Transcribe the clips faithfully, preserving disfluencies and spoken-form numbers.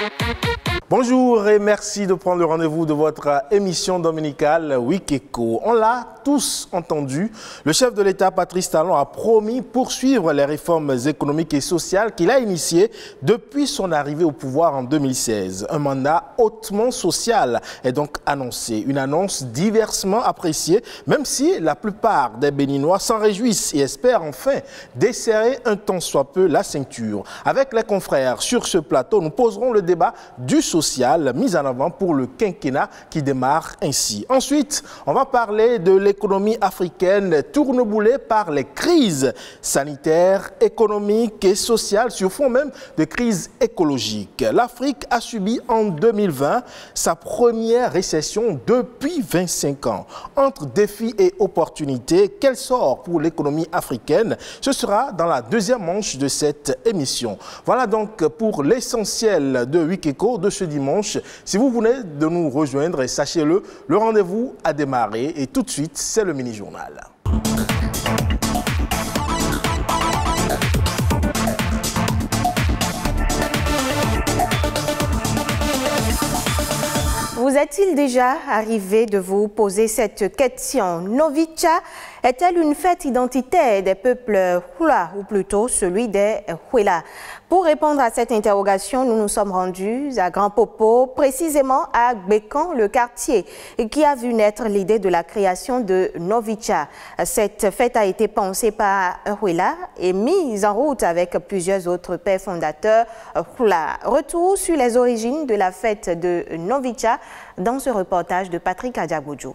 Bonjour et merci de prendre le rendez-vous de votre émission dominicale Wikeko. On l'a tous entendu, le chef de l'État Patrice Talon a promis poursuivre les réformes économiques et sociales qu'il a initiées depuis son arrivée au pouvoir en deux mille seize. Un mandat hautement social est donc annoncé, une annonce diversement appréciée, même si la plupart des Béninois s'en réjouissent et espèrent enfin desserrer un tant soit peu la ceinture. Avec les confrères sur ce plateau, nous poserons le débat du social mise en avant pour le quinquennat qui démarre ainsi. Ensuite, on va parler de l'économie africaine tourneboulée par les crises sanitaires, économiques et sociales, sur fond même de crise écologique. L'Afrique a subi en deux mille vingt sa première récession depuis vingt-cinq ans. Entre défis et opportunités, quel sort pour l'économie africaine? Ce sera dans la deuxième manche de cette émission. Voilà donc pour l'essentiel de Wikeko de ce dimanche. Si vous venez de nous rejoindre, sachez-le, le rendez-vous a démarré et tout de suite, c'est le mini-journal. Vous est-il déjà arrivé de vous poser cette question? Novicha est-elle une fête identitaire des peuples Hula ou plutôt celui des Huila? Pour répondre à cette interrogation, nous nous sommes rendus à Grand Popo, précisément à Gbekon, le quartier qui a vu naître l'idée de la création de Novicha. Cette fête a été pensée par Huila et mise en route avec plusieurs autres pères fondateurs Hula. Retour sur les origines de la fête de Novicha dans ce reportage de Patrick Adjaboudjou.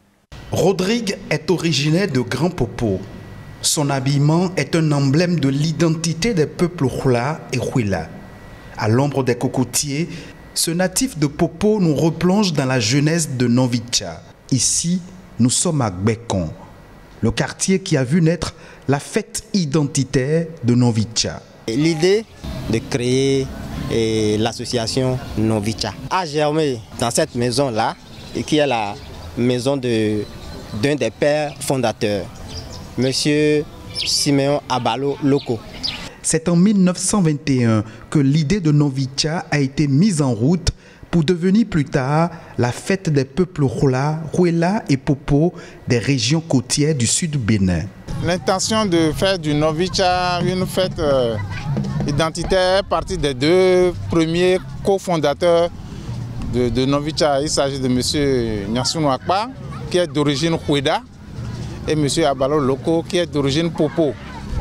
Rodrigue est originaire de Grand Popo. Son habillement est un emblème de l'identité des peuples Hula et Huila. À l'ombre des cocotiers, ce natif de Popo nous replonge dans la jeunesse de Novicha. Ici, nous sommes à Gbekon, le quartier qui a vu naître la fête identitaire de Novicha. L'idée de créer l'association Novicha a germé dans cette maison-là, qui est la maison de d'un des pères fondateurs, Monsieur Siméon Abalo Loko. C'est en mille neuf cent vingt et un que l'idée de Novicha a été mise en route pour devenir plus tard la fête des peuples Hula, Huila et Popo des régions côtières du sud du Bénin. L'intention de faire du Novicha une fête euh, identitaire est partie des deux premiers cofondateurs de, de Novicha. Il s'agit de M. Nyasounou Akpa, qui est d'origine Huida, et M. Abalo Loko, qui est d'origine Popo.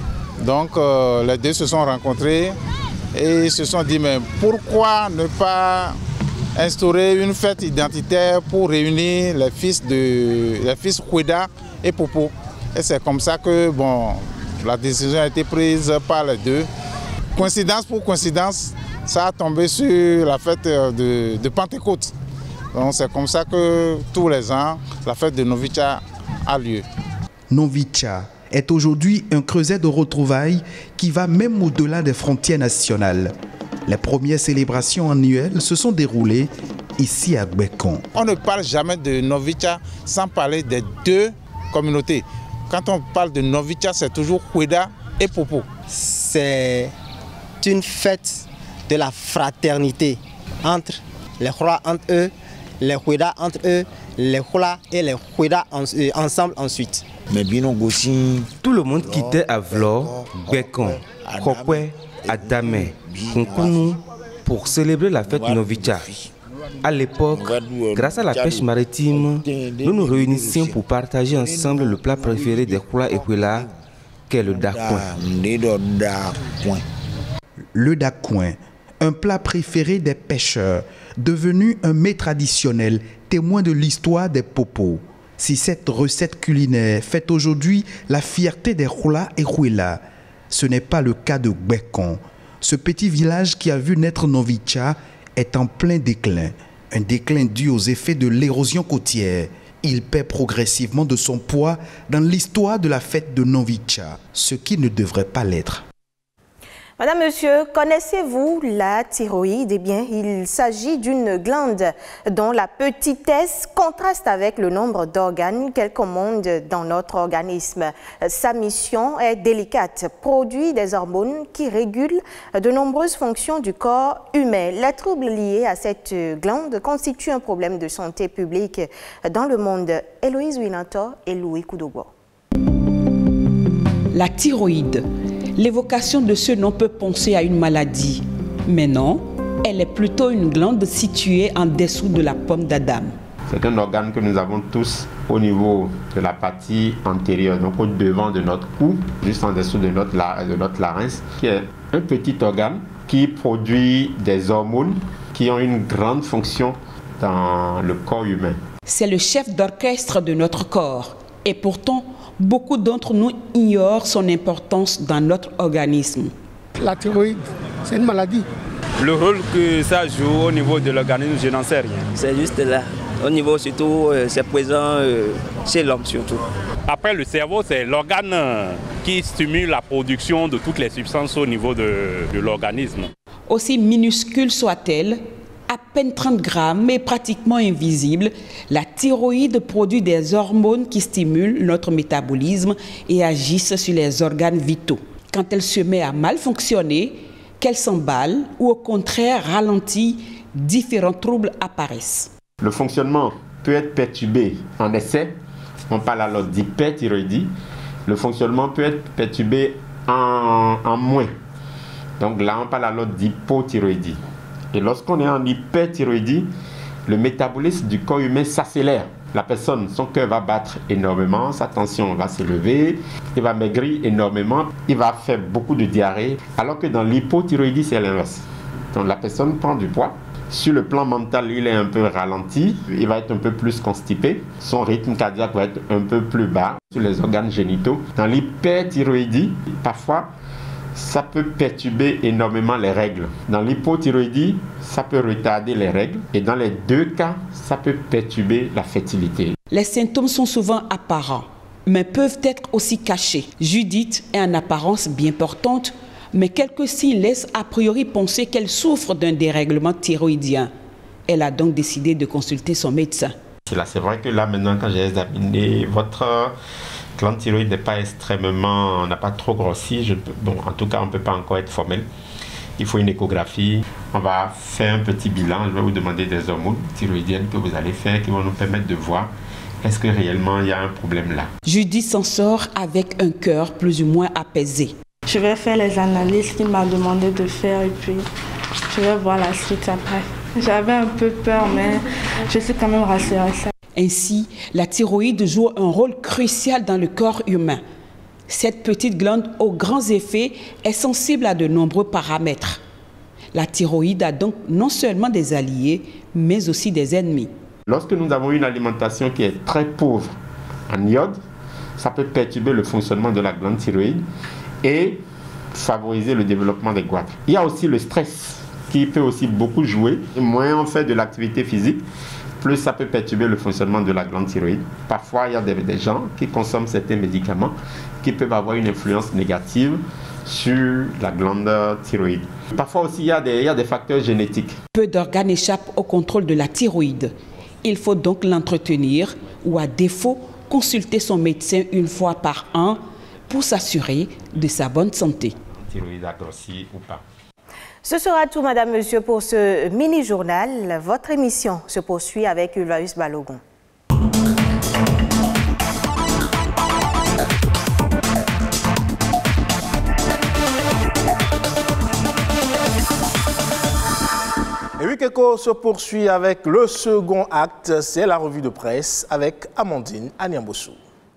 Donc euh, les deux se sont rencontrés et ils se sont dit, mais pourquoi ne pas instaurer une fête identitaire pour réunir les fils de les fils Huida et Popo. Et c'est comme ça que bon, la décision a été prise par les deux. Coïncidence pour coïncidence, ça a tombé sur la fête de, de Pentecôte. Donc c'est comme ça que tous les ans, la fête de Novicha a lieu. Novicha est aujourd'hui un creuset de retrouvailles qui va même au-delà des frontières nationales. Les premières célébrations annuelles se sont déroulées ici à Gbekon. On ne parle jamais de Novicha sans parler des deux communautés. Quand on parle de Novicha, c'est toujours Huida et Popo. C'est une fête de la fraternité entre les Hula entre eux, les Huida entre eux, les Hula et les Huida ensemble ensuite. Tout le monde quittait Avlor, Gbekon, Kokwe, Adame, Kunkunu pour célébrer la fête Novicha. À l'époque, grâce à la pêche maritime, nous nous réunissions pour partager ensemble le plat préféré des Hula et Huila, qu'est le dakouin. Le dakouin, un plat préféré des pêcheurs, devenu un mets traditionnel, témoin de l'histoire des Popos. Si cette recette culinaire fait aujourd'hui la fierté des Hula et Huila, ce n'est pas le cas de Gbekon. Ce petit village qui a vu naître Novicha est en plein déclin. Un déclin dû aux effets de l'érosion côtière. Il perd progressivement de son poids dans l'histoire de la fête de Novicha, ce qui ne devrait pas l'être. Madame, Monsieur, connaissez-vous la thyroïde? Eh bien, il s'agit d'une glande dont la petitesse contraste avec le nombre d'organes qu'elle commande dans notre organisme. Sa mission est délicate, produit des hormones qui régulent de nombreuses fonctions du corps humain. Les troubles liés à cette glande constituent un problème de santé publique dans le monde. Héloïse Winator et Louis Koudobo. La thyroïde. L'évocation de ce nom peut penser à une maladie, mais non, elle est plutôt une glande située en dessous de la pomme d'Adam. C'est un organe que nous avons tous au niveau de la partie antérieure, donc au devant de notre cou, juste en dessous de notre, de notre larynx, qui est un petit organe qui produit des hormones qui ont une grande fonction dans le corps humain. C'est le chef d'orchestre de notre corps et pourtant, beaucoup d'entre nous ignorent son importance dans notre organisme. La thyroïde, c'est une maladie. Le rôle que ça joue au niveau de l'organisme, je n'en sais rien. C'est juste là. Au niveau surtout, c'est présent euh, chez l'homme surtout. Après, le cerveau, c'est l'organe qui stimule la production de toutes les substances au niveau de, de l'organisme. Aussi minuscule soit-elle, à peine trente grammes et pratiquement invisible, la thyroïde produit des hormones qui stimulent notre métabolisme et agissent sur les organes vitaux. Quand elle se met à mal fonctionner, qu'elle s'emballe ou au contraire ralentit, différents troubles apparaissent. Le fonctionnement peut être perturbé en excès, on parle alors d'hyperthyroïdie. Le fonctionnement peut être perturbé en, en moins, donc là on parle alors d'hypothyroïdie. Et lorsqu'on est en hyperthyroïdie, le métabolisme du corps humain s'accélère. La personne, son cœur va battre énormément, sa tension va s'élever, il va maigrir énormément, il va faire beaucoup de diarrhée. Alors que dans l'hypothyroïdie, c'est l'inverse. Donc la personne prend du poids. Sur le plan mental, il est un peu ralenti, il va être un peu plus constipé, son rythme cardiaque va être un peu plus bas sur les organes génitaux. Dans l'hyperthyroïdie, parfois, ça peut perturber énormément les règles. Dans l'hypothyroïdie, ça peut retarder les règles. Et dans les deux cas, ça peut perturber la fertilité. Les symptômes sont souvent apparents, mais peuvent être aussi cachés. Judith est en apparence bien portante, mais quelques signes laissent a priori penser qu'elle souffre d'un dérèglement thyroïdien. Elle a donc décidé de consulter son médecin. C'est vrai que là, maintenant, quand j'ai examiné votre glande thyroïde n'est pas extrêmement, n'a pas trop grossi. Je, bon, en tout cas, on ne peut pas encore être formel. Il faut une échographie. On va faire un petit bilan. Je vais vous demander des hormones thyroïdiennes que vous allez faire qui vont nous permettre de voir est-ce que réellement il y a un problème là. Judith s'en sort avec un cœur plus ou moins apaisé. Je vais faire les analyses qu'il m'a demandé de faire et puis je vais voir la suite après. J'avais un peu peur, mais je suis quand même rassurée. Ainsi, la thyroïde joue un rôle crucial dans le corps humain. Cette petite glande aux grands effets est sensible à de nombreux paramètres. La thyroïde a donc non seulement des alliés, mais aussi des ennemis. Lorsque nous avons une alimentation qui est très pauvre en iode, ça peut perturber le fonctionnement de la glande thyroïde et favoriser le développement des goitres. Il y a aussi le stress qui peut aussi beaucoup jouer. Moins on fait de l'activité physique, plus ça peut perturber le fonctionnement de la glande thyroïde. Parfois, il y a des, des gens qui consomment certains médicaments qui peuvent avoir une influence négative sur la glande thyroïde. Parfois aussi, il y a des, il y a des facteurs génétiques. Peu d'organes échappent au contrôle de la thyroïde. Il faut donc l'entretenir ou à défaut, consulter son médecin une fois par an pour s'assurer de sa bonne santé. Thyroïde a grossi ou pas. Ce sera tout, Madame, Monsieur, pour ce mini-journal. Votre émission se poursuit avec Ulvaeus Balogun. Et Wikeko se poursuit avec le second acte, c'est la revue de presse avec Amandine Aniambossou.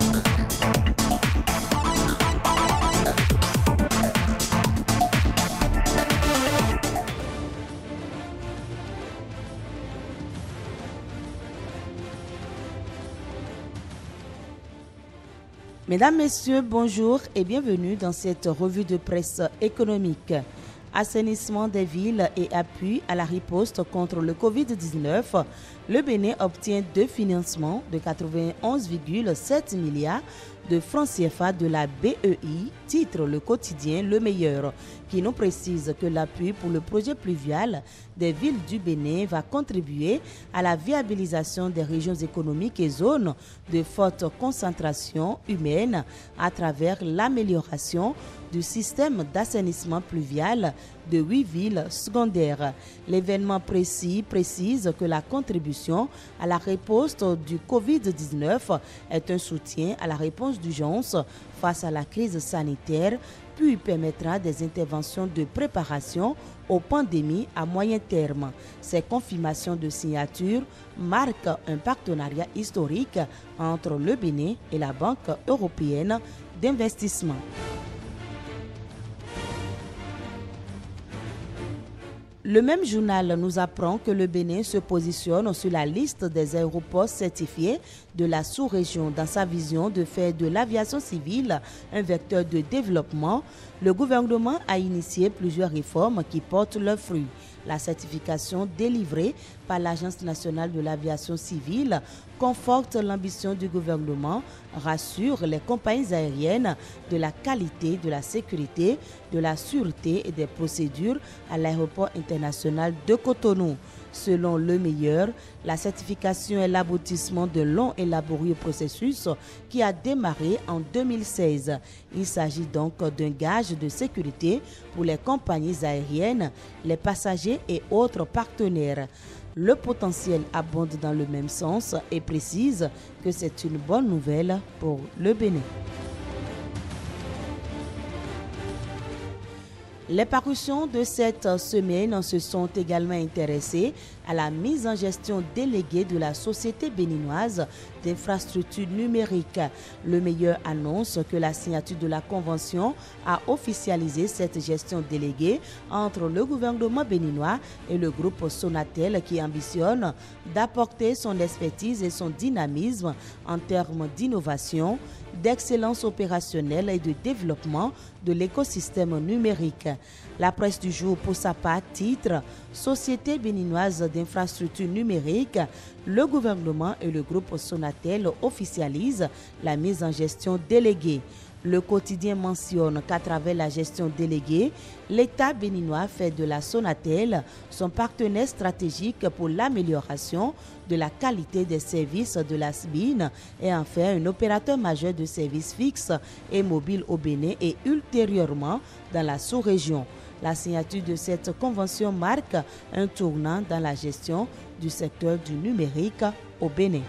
Mesdames, Messieurs, bonjour et bienvenue dans cette revue de presse économique. Assainissement des villes et appui à la riposte contre le Covid dix-neuf, le Bénin obtient deux financements de quatre-vingt-onze virgule sept milliards de francs C F A de la B E I, titre le quotidien Le Meilleur, qui nous précise que l'appui pour le projet pluvial des villes du Bénin va contribuer à la viabilisation des régions économiques et zones de forte concentration humaine à travers l'amélioration du système d'assainissement pluvial de huit villes secondaires. L'événement précis précise que la contribution à la riposte du Covid dix-neuf est un soutien à la réponse d'urgence face à la crise sanitaire, puis permettra des interventions de préparation aux pandémies à moyen terme. Ces confirmations de signature marquent un partenariat historique entre le Bénin et la Banque européenne d'investissement. Le même journal nous apprend que le Bénin se positionne sur la liste des aéroports certifiés de la sous-région. Dans sa vision de faire de l'aviation civile un vecteur de développement, le gouvernement a initié plusieurs réformes qui portent leurs fruits. La certification délivrée par l'Agence nationale de l'aviation civile conforte l'ambition du gouvernement, rassure les compagnies aériennes de la qualité, de la sécurité, de la sûreté et des procédures à l'aéroport international de Cotonou. Selon Le Meilleur, la certification est l'aboutissement d'un long et laborieux processus qui a démarré en deux mille seize. Il s'agit donc d'un gage de sécurité pour les compagnies aériennes, les passagers et autres partenaires. Le potentiel abonde dans le même sens et précise que c'est une bonne nouvelle pour le Bénin. Les parutions de cette semaine se sont également intéressées à la mise en gestion déléguée de la Société béninoise d'infrastructures numériques. Le Meilleur annonce que la signature de la convention a officialisé cette gestion déléguée entre le gouvernement béninois et le groupe Sonatel qui ambitionne d'apporter son expertise et son dynamisme en termes d'innovation, d'excellence opérationnelle et de développement de l'écosystème numérique. La presse du jour, pour sa part, titre « Société béninoise d'infrastructures numériques », le gouvernement et le groupe Sonatel officialisent la mise en gestion déléguée. Le quotidien mentionne qu'à travers la gestion déléguée, l'État béninois fait de la Sonatel son partenaire stratégique pour l'amélioration de la qualité des services de la S B I N et en fait un opérateur majeur de services fixes et mobiles au Bénin et ultérieurement dans la sous-région. La signature de cette convention marque un tournant dans la gestion du secteur du numérique au Bénin.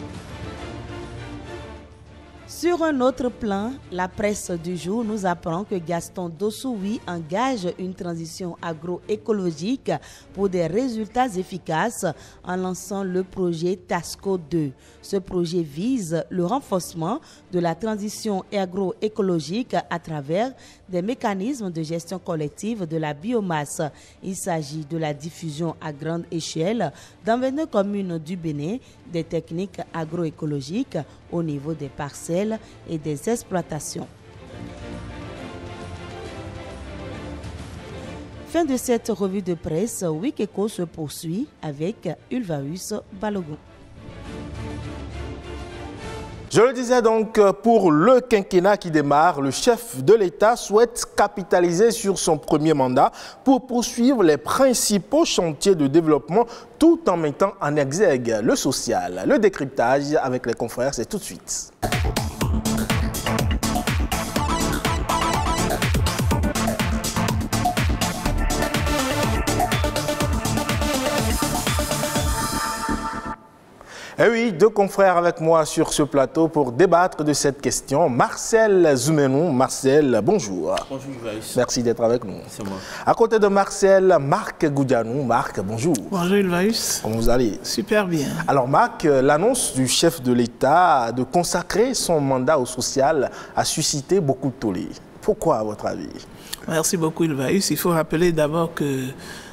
Sur un autre plan, la presse du jour nous apprend que Gaston Dossoui engage une transition agroécologique pour des résultats efficaces en lançant le projet TASCO deux. Ce projet vise le renforcement de la transition agroécologique à travers des mécanismes de gestion collective de la biomasse. Il s'agit de la diffusion à grande échelle dans vingt-deux communes du Bénin des techniques agroécologiques au niveau des parcelles et des exploitations. Fin de cette revue de presse, Wikeko se poursuit avec Ulvaeus Balogun. Je le disais donc, pour le quinquennat qui démarre, le chef de l'État souhaite capitaliser sur son premier mandat pour poursuivre les principaux chantiers de développement tout en mettant en exergue le social. Le décryptage avec les confrères, c'est tout de suite. Et oui, deux confrères avec moi sur ce plateau pour débattre de cette question. Marcel Zoumenou. Marcel, bonjour. Bonjour, Ulvaeus. Merci d'être avec nous. C'est moi. À côté de Marcel, Marc Goudianou. Marc, bonjour. Bonjour, Ulvaeus. Comment vous allez? Super bien. Alors, Marc, l'annonce du chef de l'État de consacrer son mandat au social a suscité beaucoup de tollé. Pourquoi, à votre avis? Merci beaucoup, Ulvaeus. Il faut rappeler d'abord que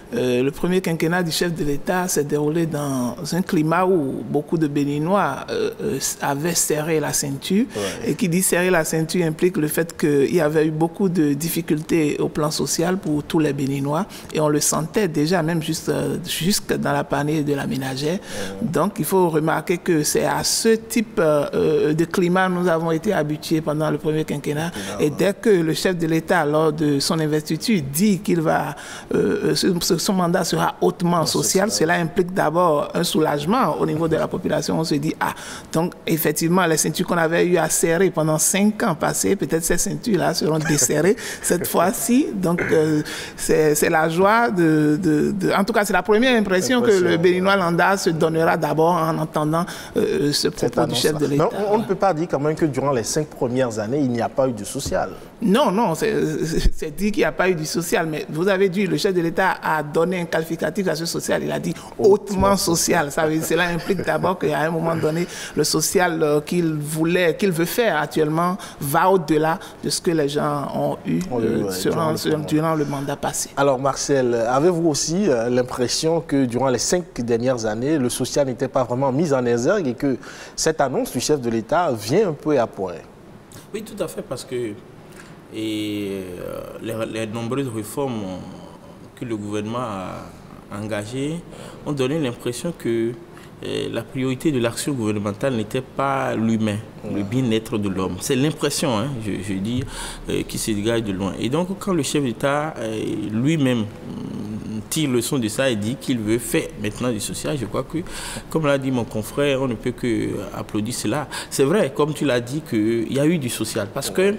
euh, le premier quinquennat du chef de l'État s'est déroulé dans un climat où beaucoup de Béninois euh, euh, avaient serré la ceinture. Ouais. Et qui dit serrer la ceinture implique le fait qu'il y avait eu beaucoup de difficultés au plan social pour tous les Béninois. Et on le sentait déjà, même juste, euh, jusque dans la panier de la ménagère. Ouais. Donc, il faut remarquer que c'est à ce type euh, de climat nous avons été habitués pendant le premier quinquennat. Ouais. Et dès que le chef de l'État, lors de son investiture, dit qu'il va, euh, son mandat sera hautement social, cela implique d'abord un soulagement au niveau de la population. On se dit, ah, donc effectivement, les ceintures qu'on avait eu à serrer pendant cinq ans passés, peut-être ces ceintures-là seront desserrées cette fois-ci. Donc, euh, c'est la joie de, de, de... En tout cas, c'est la première impression que le Béninois lambda se donnera d'abord en entendant euh, ce propos du chef de l'État. On, on ne peut pas dire quand même que durant les cinq premières années, il n'y a pas eu de social. Non, non, c'est dit qu'il n'y a pas eu du social, mais vous avez dit, le chef de l'État a donné un qualificatif à ce social, il a dit hautement social. Ça veut, cela implique d'abord qu'à un moment donné, le social euh, qu'il voulait, qu'il veut faire actuellement va au-delà de ce que les gens ont eu euh, ouais, durant, durant, durant le mandat passé. Alors Marcel, avez-vous aussi euh, l'impression que durant les cinq dernières années, le social n'était pas vraiment mis en exergue et que cette annonce du chef de l'État vient un peu à point? Oui, tout à fait, parce que et, euh, les, les nombreuses réformes que le gouvernement a engagées ont donné l'impression que euh, la priorité de l'action gouvernementale n'était pas l'humain, ouais. le bien-être de l'homme. C'est l'impression, hein, je, je dis, euh, qui se dégage de loin. Et donc, quand le chef d'État euh, lui-même tire le son de ça et dit qu'il veut faire maintenant du social, je crois que, comme l'a dit mon confrère, on ne peut que applaudir cela. C'est vrai, comme tu l'as dit, qu'il y a eu du social, parce que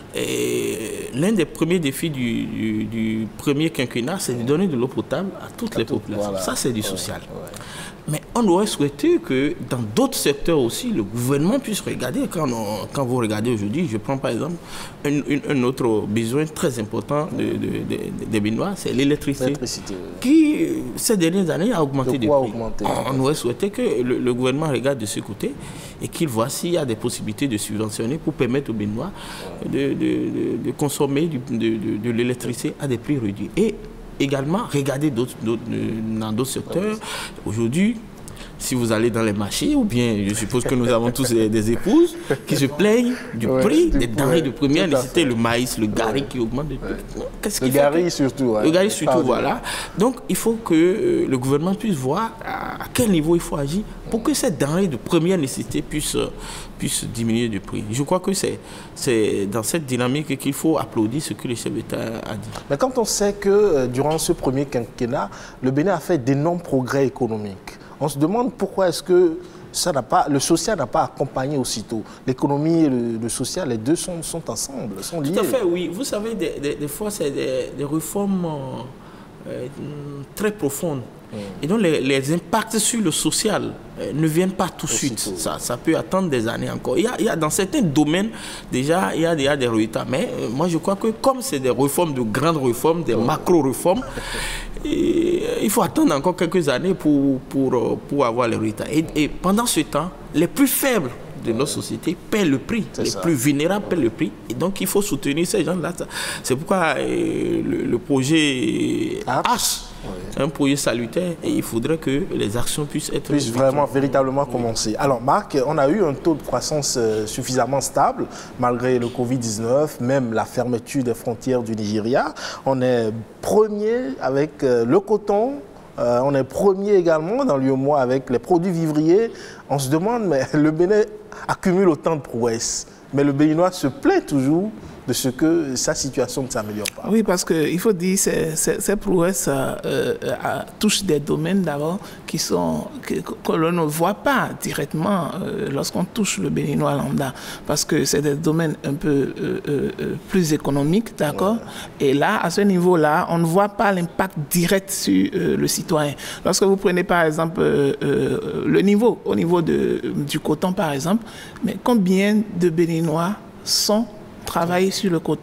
l'un des premiers défis du, du, du premier quinquennat, c'est de donner de l'eau potable à toutes les populations. Voilà. Ça, c'est du social. Ouais, ouais. Mais on aurait souhaité que dans d'autres secteurs aussi, le gouvernement puisse regarder. Quand, on, quand vous regardez aujourd'hui, je prends par exemple un, un, un autre besoin très important des de, de, de, de Béninois, c'est l'électricité, qui ces dernières années a augmenté de, de prix. Augmenter, on, on aurait souhaité que le, le gouvernement regarde de ce côté et qu'il voit s'il y a des possibilités de subventionner pour permettre aux Béninois de, de, de, de consommer du, de, de, de l'électricité à des prix réduits. Et également, regardez d'autres, d'autres, dans d'autres secteurs. Aujourd'hui, si vous allez dans les marchés, ou bien je suppose que nous avons tous des, des épouses qui se plaignent du ouais, prix des denrées de première nécessité, le maïs, le gari ouais. qui augmente. De... Ouais. Qu'est-ce le gari que... surtout. Ouais. Le gari surtout, voilà. Donc, il faut que euh, le gouvernement puisse voir à, à quel niveau il faut agir pour que cette denrée de première nécessité puisse, euh, puisse diminuer de prix. Je crois que c'est dans cette dynamique qu'il faut applaudir ce que le chef d'État a dit. Mais quand on sait que euh, durant ce premier quinquennat, le Bénin a fait d'énormes progrès économiques, on se demande pourquoi est-ce que ça n'a pas, le social n'a pas accompagné aussitôt. L'économie et le, le social, les deux sont, sont ensemble, sont liés. Tout à fait, oui. Vous savez, des, des, des fois, c'est des, des réformes euh, très profondes. Mmh. Et donc, les, les impacts sur le social euh, ne viennent pas tout de suite. Ça, ça peut attendre des années encore. Il y a, il y a, dans certains domaines, déjà, il y a, il y a des résultats. Mais euh, moi, je crois que comme c'est des réformes, de grandes réformes, des mmh. macro-réformes, et il faut attendre encore quelques années pour, pour, pour avoir les résultats. Et, et pendant ce temps, les plus faibles de nos sociétés paient le prix. Les ça. plus vulnérables paient le prix. Et donc, il faut soutenir ces gens-là. C'est pourquoi euh, le, le projet H, oui. un projet salutaire, et il faudrait que les actions puissent être... puissent vraiment, véritablement oui. commencer. Alors, Marc, on a eu un taux de croissance euh, suffisamment stable, malgré le Covid dix-neuf, même la fermeture des frontières du Nigeria. On est premier avec euh, le coton. Euh, on est premier également dans l'U E M O A avec les produits vivriers. On se demande, mais le Bénin accumule autant de prouesses. Mais le Béninois se plaint toujours de ce que sa situation ne s'améliore pas. Oui, parce qu'il faut dire que ces, ces prouesses euh, euh, touchent des domaines d'abord qui sont que, que l'on ne voit pas directement euh, lorsqu'on touche le Béninois lambda, parce que c'est des domaines un peu euh, euh, plus économiques, d'accord. Ouais. Et là, à ce niveau-là, on ne voit pas l'impact direct sur euh, le citoyen. Lorsque vous prenez par exemple euh, euh, le niveau, au niveau de, du coton par exemple, mais combien de Béninois sont travailler sur le coton?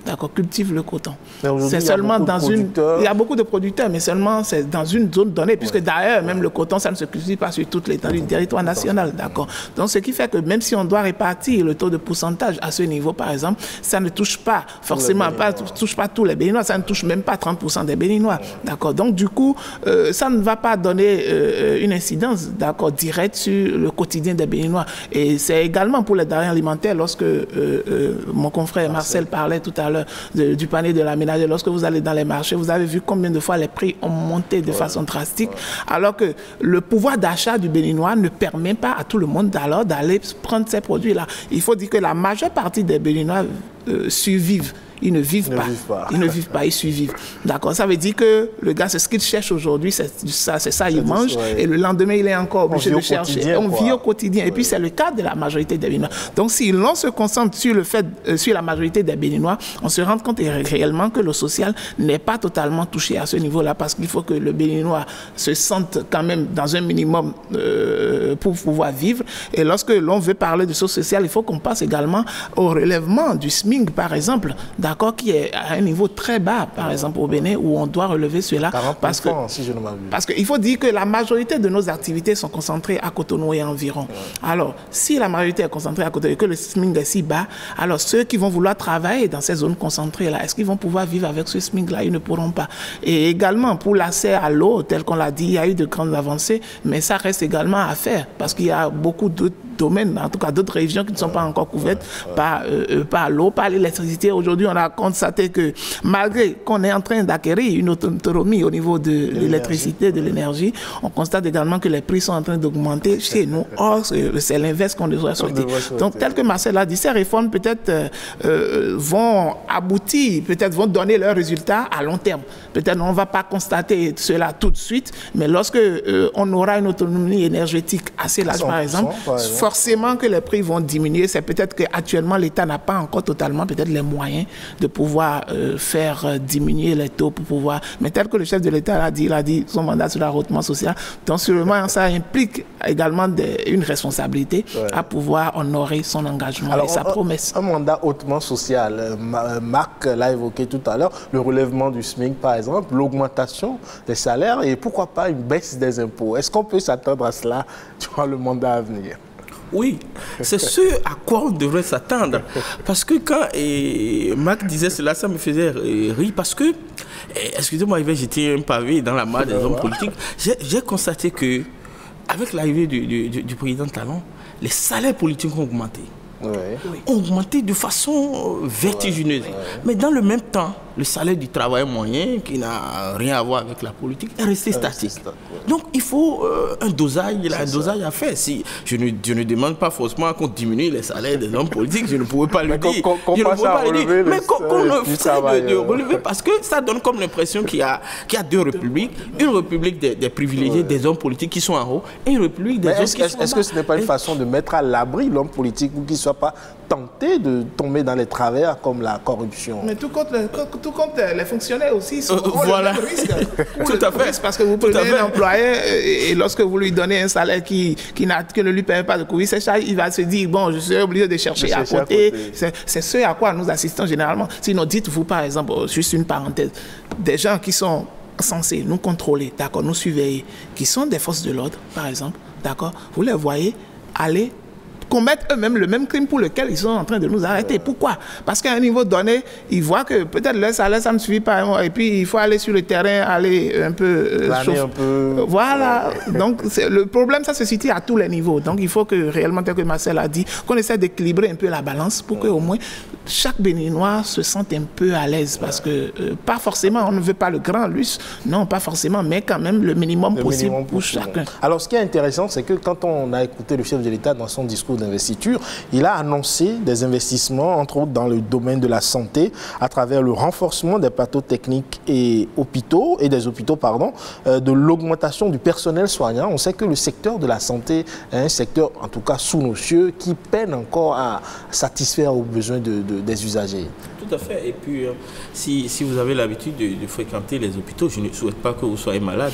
d'accord, cultivent le coton. C'est seulement dans une... Il y a beaucoup de producteurs, mais seulement c'est dans une zone donnée, puisque ouais. d'ailleurs, même le coton, ça ne se cultive pas sur toute l'étendue du territoire national, d'accord. Donc, ce qui fait que même si on doit répartir le taux de pourcentage à ce niveau, par exemple, ça ne touche pas forcément, pas, touche pas tous les Béninois, ça ne touche même pas trente pour cent des Béninois, d'accord. Donc, du coup, euh, ça ne va pas donner euh, une incidence, d'accord, directe sur le quotidien des Béninois. Et c'est également pour les denrées alimentaires, lorsque euh, euh, mon confrère Marcel parlait tout à l'heure du panier de la ménagère, lorsque vous allez dans les marchés, vous avez vu combien de fois les prix ont monté de ouais. façon drastique, ouais. alors que le pouvoir d'achat du Béninois ne permet pas à tout le monde alors d'aller prendre ces produits-là. Il faut dire que la majeure partie des Béninois euh, survivent. Ils ne vivent, ils pas. Ne vivent pas. Ils ne vivent pas, ils survivent. D'accord. Ça veut dire que le gars, c'est ce qu'il cherche aujourd'hui, c'est ça, c'est ça, il mange. Ouais. Et le lendemain, il est encore obligé de chercher. On vit au quotidien. Ouais. Et puis, c'est le cas de la majorité des Béninois. Donc, si l'on se concentre sur le fait, euh, sur la majorité des Béninois, on se rend compte réellement que le social n'est pas totalement touché à ce niveau-là, parce qu'il faut que le Béninois se sente quand même dans un minimum euh, pour pouvoir vivre. Et lorsque l'on veut parler de chose sociale, il faut qu'on passe également au relèvement du S M I G, par exemple. D'accord, qui est à un niveau très bas, par exemple au Bénin, où on doit relever cela. Parce que, si je ne m'abuse. Parce qu'il faut dire que la majorité de nos activités sont concentrées à Cotonou et environ. Ouais. Alors, si la majorité est concentrée à Cotonou et que le S M I G est si bas, alors ceux qui vont vouloir travailler dans ces zones concentrées-là, est-ce qu'ils vont pouvoir vivre avec ce S M I G-là? Ils ne pourront pas. Et également, pour l'accès à l'eau, tel qu'on l'a dit, il y a eu de grandes avancées, mais ça reste également à faire, parce qu'il y a beaucoup d'autres domaines, en tout cas d'autres régions qui ne sont pas encore couvertes ouais, ouais. par, euh, par l'eau, par l'électricité. Aujourd'hui, on a constaté que malgré qu'on est en train d'acquérir une autonomie au niveau de l'électricité, de l'énergie, on constate également que les prix sont en train d'augmenter chez nous. Or, c'est l'inverse qu'on devrait souhaiter. Donc, tel que Marcel a dit, ces réformes peut-être euh, euh, vont aboutir, peut-être vont donner leurs résultats à long terme. Peut-être on ne va pas constater cela tout de suite, mais lorsque euh, on aura une autonomie énergétique assez large, par exemple, forcément que les prix vont diminuer. C'est peut-être qu'actuellement, l'État n'a pas encore totalement peut-être les moyens de pouvoir euh, faire euh, diminuer les taux pour pouvoir... Mais tel que le chef de l'État l'a dit, il a dit son mandat sur l'arrondissement social. Donc, sûrement, ça implique également des, une responsabilité ouais. à pouvoir honorer son engagement. Alors, et sa un, promesse. Un mandat hautement social. Marc l'a évoqué tout à l'heure, le relèvement du S M I G, par exemple, l'augmentation des salaires et pourquoi pas une baisse des impôts. Est-ce qu'on peut s'attendre à cela durant le mandat à venir? Oui, c'est ce à quoi on devrait s'attendre. Parce que quand et, Marc disait cela, ça me faisait rire. Parce que, excusez-moi, il va jeter un pavé dans la mare des hommes politiques. J'ai constaté que, avec l'arrivée du, du, du président Talon, les salaires politiques ont augmenté. Ouais. Ont augmenté de façon vertigineuse. Ouais, ouais. Mais dans le même temps, le salaire du travail moyen, qui n'a rien à voir avec la politique, est resté statique. Sta ouais. Donc il faut euh, un dosage, il a un dosage à faire. Si, je, ne, je ne demande pas forcément qu'on diminue les salaires des hommes politiques, je ne pouvais pas le dire. Qu qu je ne pouvais pas le dire. Mais qu'on qu le fait de, de relever, parce que ça donne comme l'impression qu'il y, qu y a deux républiques. Une république des, des privilégiés, ouais. des hommes politiques qui sont en haut, et une république des hommes qui est sont en bas. Est-ce que ce n'est pas une et... façon de mettre à l'abri l'homme politique ou qu'il ne soit pas tenté de tomber dans les travers comme la corruption? Mais tout compte, tout compte les fonctionnaires aussi sont euh, voilà. le risque. Tout à fait. Risque parce que vous prenez un employé et, et lorsque vous lui donnez un salaire qui, qui, qui ne lui permet pas de couvrir ses charges, il va se dire, bon, je suis obligé de chercher, à, chercher côté. à côté. C'est ce à quoi nous assistons généralement. Sinon, dites-vous par exemple, juste une parenthèse, des gens qui sont censés nous contrôler, d'accord, nous surveiller, qui sont des forces de l'ordre, par exemple, d'accord, vous les voyez aller commettent eux-mêmes le même crime pour lequel ils sont en train de nous arrêter. Pourquoi? Parce qu'à un niveau donné, ils voient que peut-être leur salaire, ça ne suffit pas. Et puis, il faut aller sur le terrain, aller un peu... Euh, un peu... Voilà. Donc, le problème, ça se situe à tous les niveaux. Donc, il faut que, réellement, tel que Marcel a dit, qu'on essaie d'équilibrer un peu la balance pour qu'au moins, chaque Béninois se sente un peu à l'aise. Parce que, euh, pas forcément, on ne veut pas le grand luxe. Non, pas forcément, mais quand même le minimum le possible minimum pour possible. chacun. Alors, ce qui est intéressant, c'est que quand on a écouté le chef de l'État dans son discours d'investiture, il a annoncé des investissements, entre autres dans le domaine de la santé, à travers le renforcement des plateaux techniques et hôpitaux, et des hôpitaux, pardon, euh, de l'augmentation du personnel soignant. On sait que le secteur de la santé est un secteur, en tout cas sous nos cieux, qui peine encore à satisfaire aux besoins de, de, des usagers. Tout à fait. Et puis, euh, si, si vous avez l'habitude de, de fréquenter les hôpitaux, je ne souhaite pas que vous soyez malade.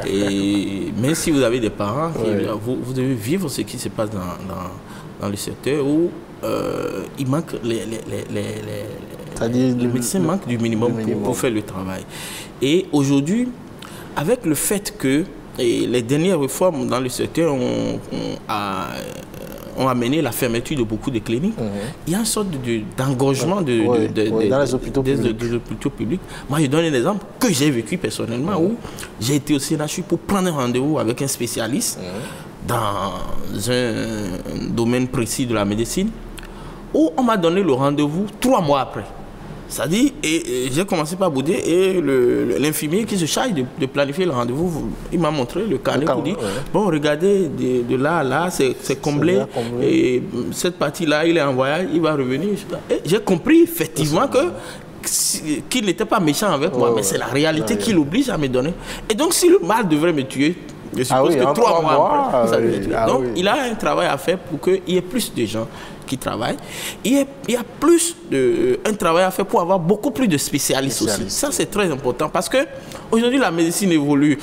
Et, mais si vous avez des parents, qui, ouais. vous, vous devez vivre ce qui se passe dans, dans, dans le secteur où euh, il manque les, les, les, les, les les médecins manquent du minimum, minimum. Pour, pour faire le travail. Et aujourd'hui, avec le fait que et les dernières réformes dans le secteur ont, ont, a, ont amené la fermeture de beaucoup de cliniques, mmh. il y a une sorte d'engorgement de, de, ouais, de, de, ouais, de, dans les hôpitaux, des, publics. des hôpitaux publics. Moi, je donne un exemple que j'ai vécu personnellement, mmh. où j'ai été au C N H U pour prendre un rendez-vous avec un spécialiste mmh. dans un domaine précis de la médecine, où on m'a donné le rendez-vous trois mois après. C'est-à-dire, et, et j'ai commencé par bouder et l'infirmier qui se charge de, de planifier le rendez-vous, il m'a montré le carnet pour dire, ouais. bon, regardez, de, de là à là, c'est comblé, comblé, et cette partie-là, il est en voyage, il va revenir. J'ai compris effectivement que qu'il n'était pas méchant avec ouais, moi, ouais. mais c'est la réalité ouais, qui l'oblige à me donner. Et donc, si le mal devrait me tuer, je suppose ah oui, que trois mois, mois après, ça oui, devrait tuer. Ah donc, oui. il a un travail à faire pour qu'il y ait plus de gens qui travaillent. Il y a, il y a plus de, un travail à faire pour avoir beaucoup plus de spécialistes, spécialistes. aussi. Ça, c'est très important parce que aujourd'hui la médecine évolue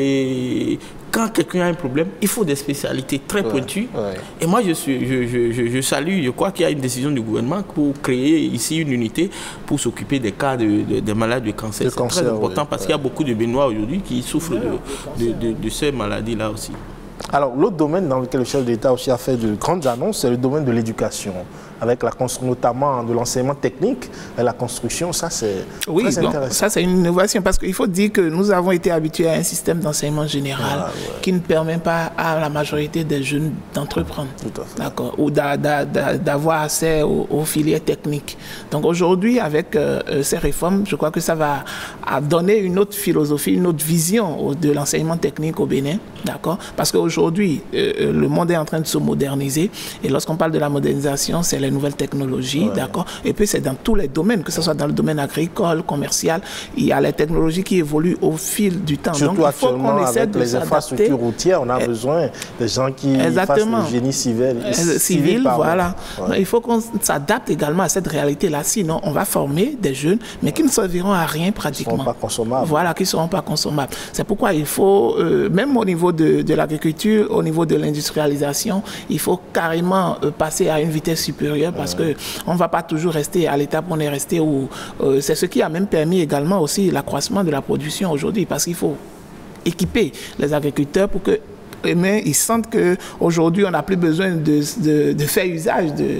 et quand quelqu'un a un problème, il faut des spécialités très ouais, pointues. Ouais. Et moi, je, suis, je, je, je, je salue, je crois qu'il y a une décision du gouvernement pour créer ici une unité pour s'occuper des cas de, de, de malades de cancer. C'est très important ouais, parce ouais. qu'il y a beaucoup de Béninois aujourd'hui qui souffrent de, de, de, de ces maladies-là aussi. Alors, l'autre domaine dans lequel le chef d'État aussi a fait de grandes annonces, c'est le domaine de l'éducation, avec la construction notamment de l'enseignement technique et la construction. Ça, c'est oui, très bon, intéressant. Ça, c'est une innovation parce qu'il faut dire que nous avons été habitués à un système d'enseignement général ah, ouais. qui ne permet pas à la majorité des jeunes d'entreprendre, d'accord, ou d'avoir accès aux, aux filières techniques. Donc aujourd'hui, avec euh, ces réformes, je crois que ça va donner une autre philosophie, une autre vision de l'enseignement technique au Bénin, d'accord, parce qu'aujourd'hui, euh, le monde est en train de se moderniser et lorsqu'on parle de la modernisation, c'est les nouvelles technologies, ouais. d'accord, et puis c'est dans tous les domaines, que ce soit dans le domaine agricole, commercial, il y a les technologies qui évoluent au fil du temps. Surtout donc, il faut qu'on essaie avec de les infrastructures routières, on a eh, besoin des gens qui exactement. fassent le génie civil. Euh, civil, civil voilà. Ouais. Il faut qu'on s'adapte également à cette réalité-là, sinon on va former des jeunes, mais qui ne serviront à rien pratiquement. Qui ne seront pas consommables. Voilà, qui ne seront pas consommables. C'est pourquoi il faut, euh, même au niveau de, de l'agriculture, au niveau de l'industrialisation, il faut carrément euh, passer à une vitesse supérieure parce ouais. qu'on ne va pas toujours rester à l'étape où on est resté. Où, euh, c'est ce qui a même permis également aussi l'accroissement de la production aujourd'hui parce qu'il faut équiper les agriculteurs pour que mais ils sentent qu'aujourd'hui, on n'a plus besoin de, de, de faire usage de,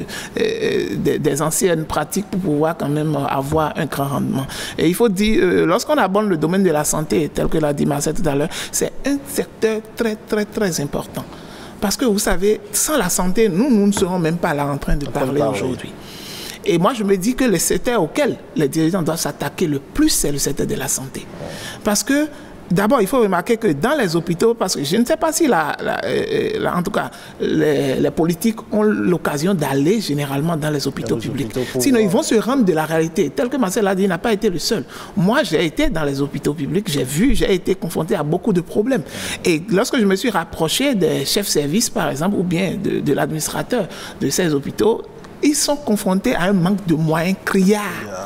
de, des anciennes pratiques pour pouvoir quand même avoir un grand rendement. Et il faut dire, euh, lorsqu'on aborde le domaine de la santé, tel que l'a dit Marcel tout à l'heure, c'est un secteur très, très, très important. Parce que vous savez, sans la santé, nous, nous ne serons même pas là en train de parler aujourd'hui. Et moi, je me dis que le secteur auquel les dirigeants doivent s'attaquer le plus, c'est le secteur de la santé. Parce que d'abord, il faut remarquer que dans les hôpitaux, parce que je ne sais pas si, la, la, la, en tout cas, les, les politiques ont l'occasion d'aller généralement dans les hôpitaux dans les publics. Hôpitaux Sinon, ils vont se rendre de la réalité. Tel que Marcel a dit, il n'a pas été le seul. Moi, j'ai été dans les hôpitaux publics, j'ai vu, j'ai été confronté à beaucoup de problèmes. Et lorsque je me suis rapproché des chefs services, par exemple, ou bien de, de l'administrateur de ces hôpitaux, ils sont confrontés à un manque de moyens criards.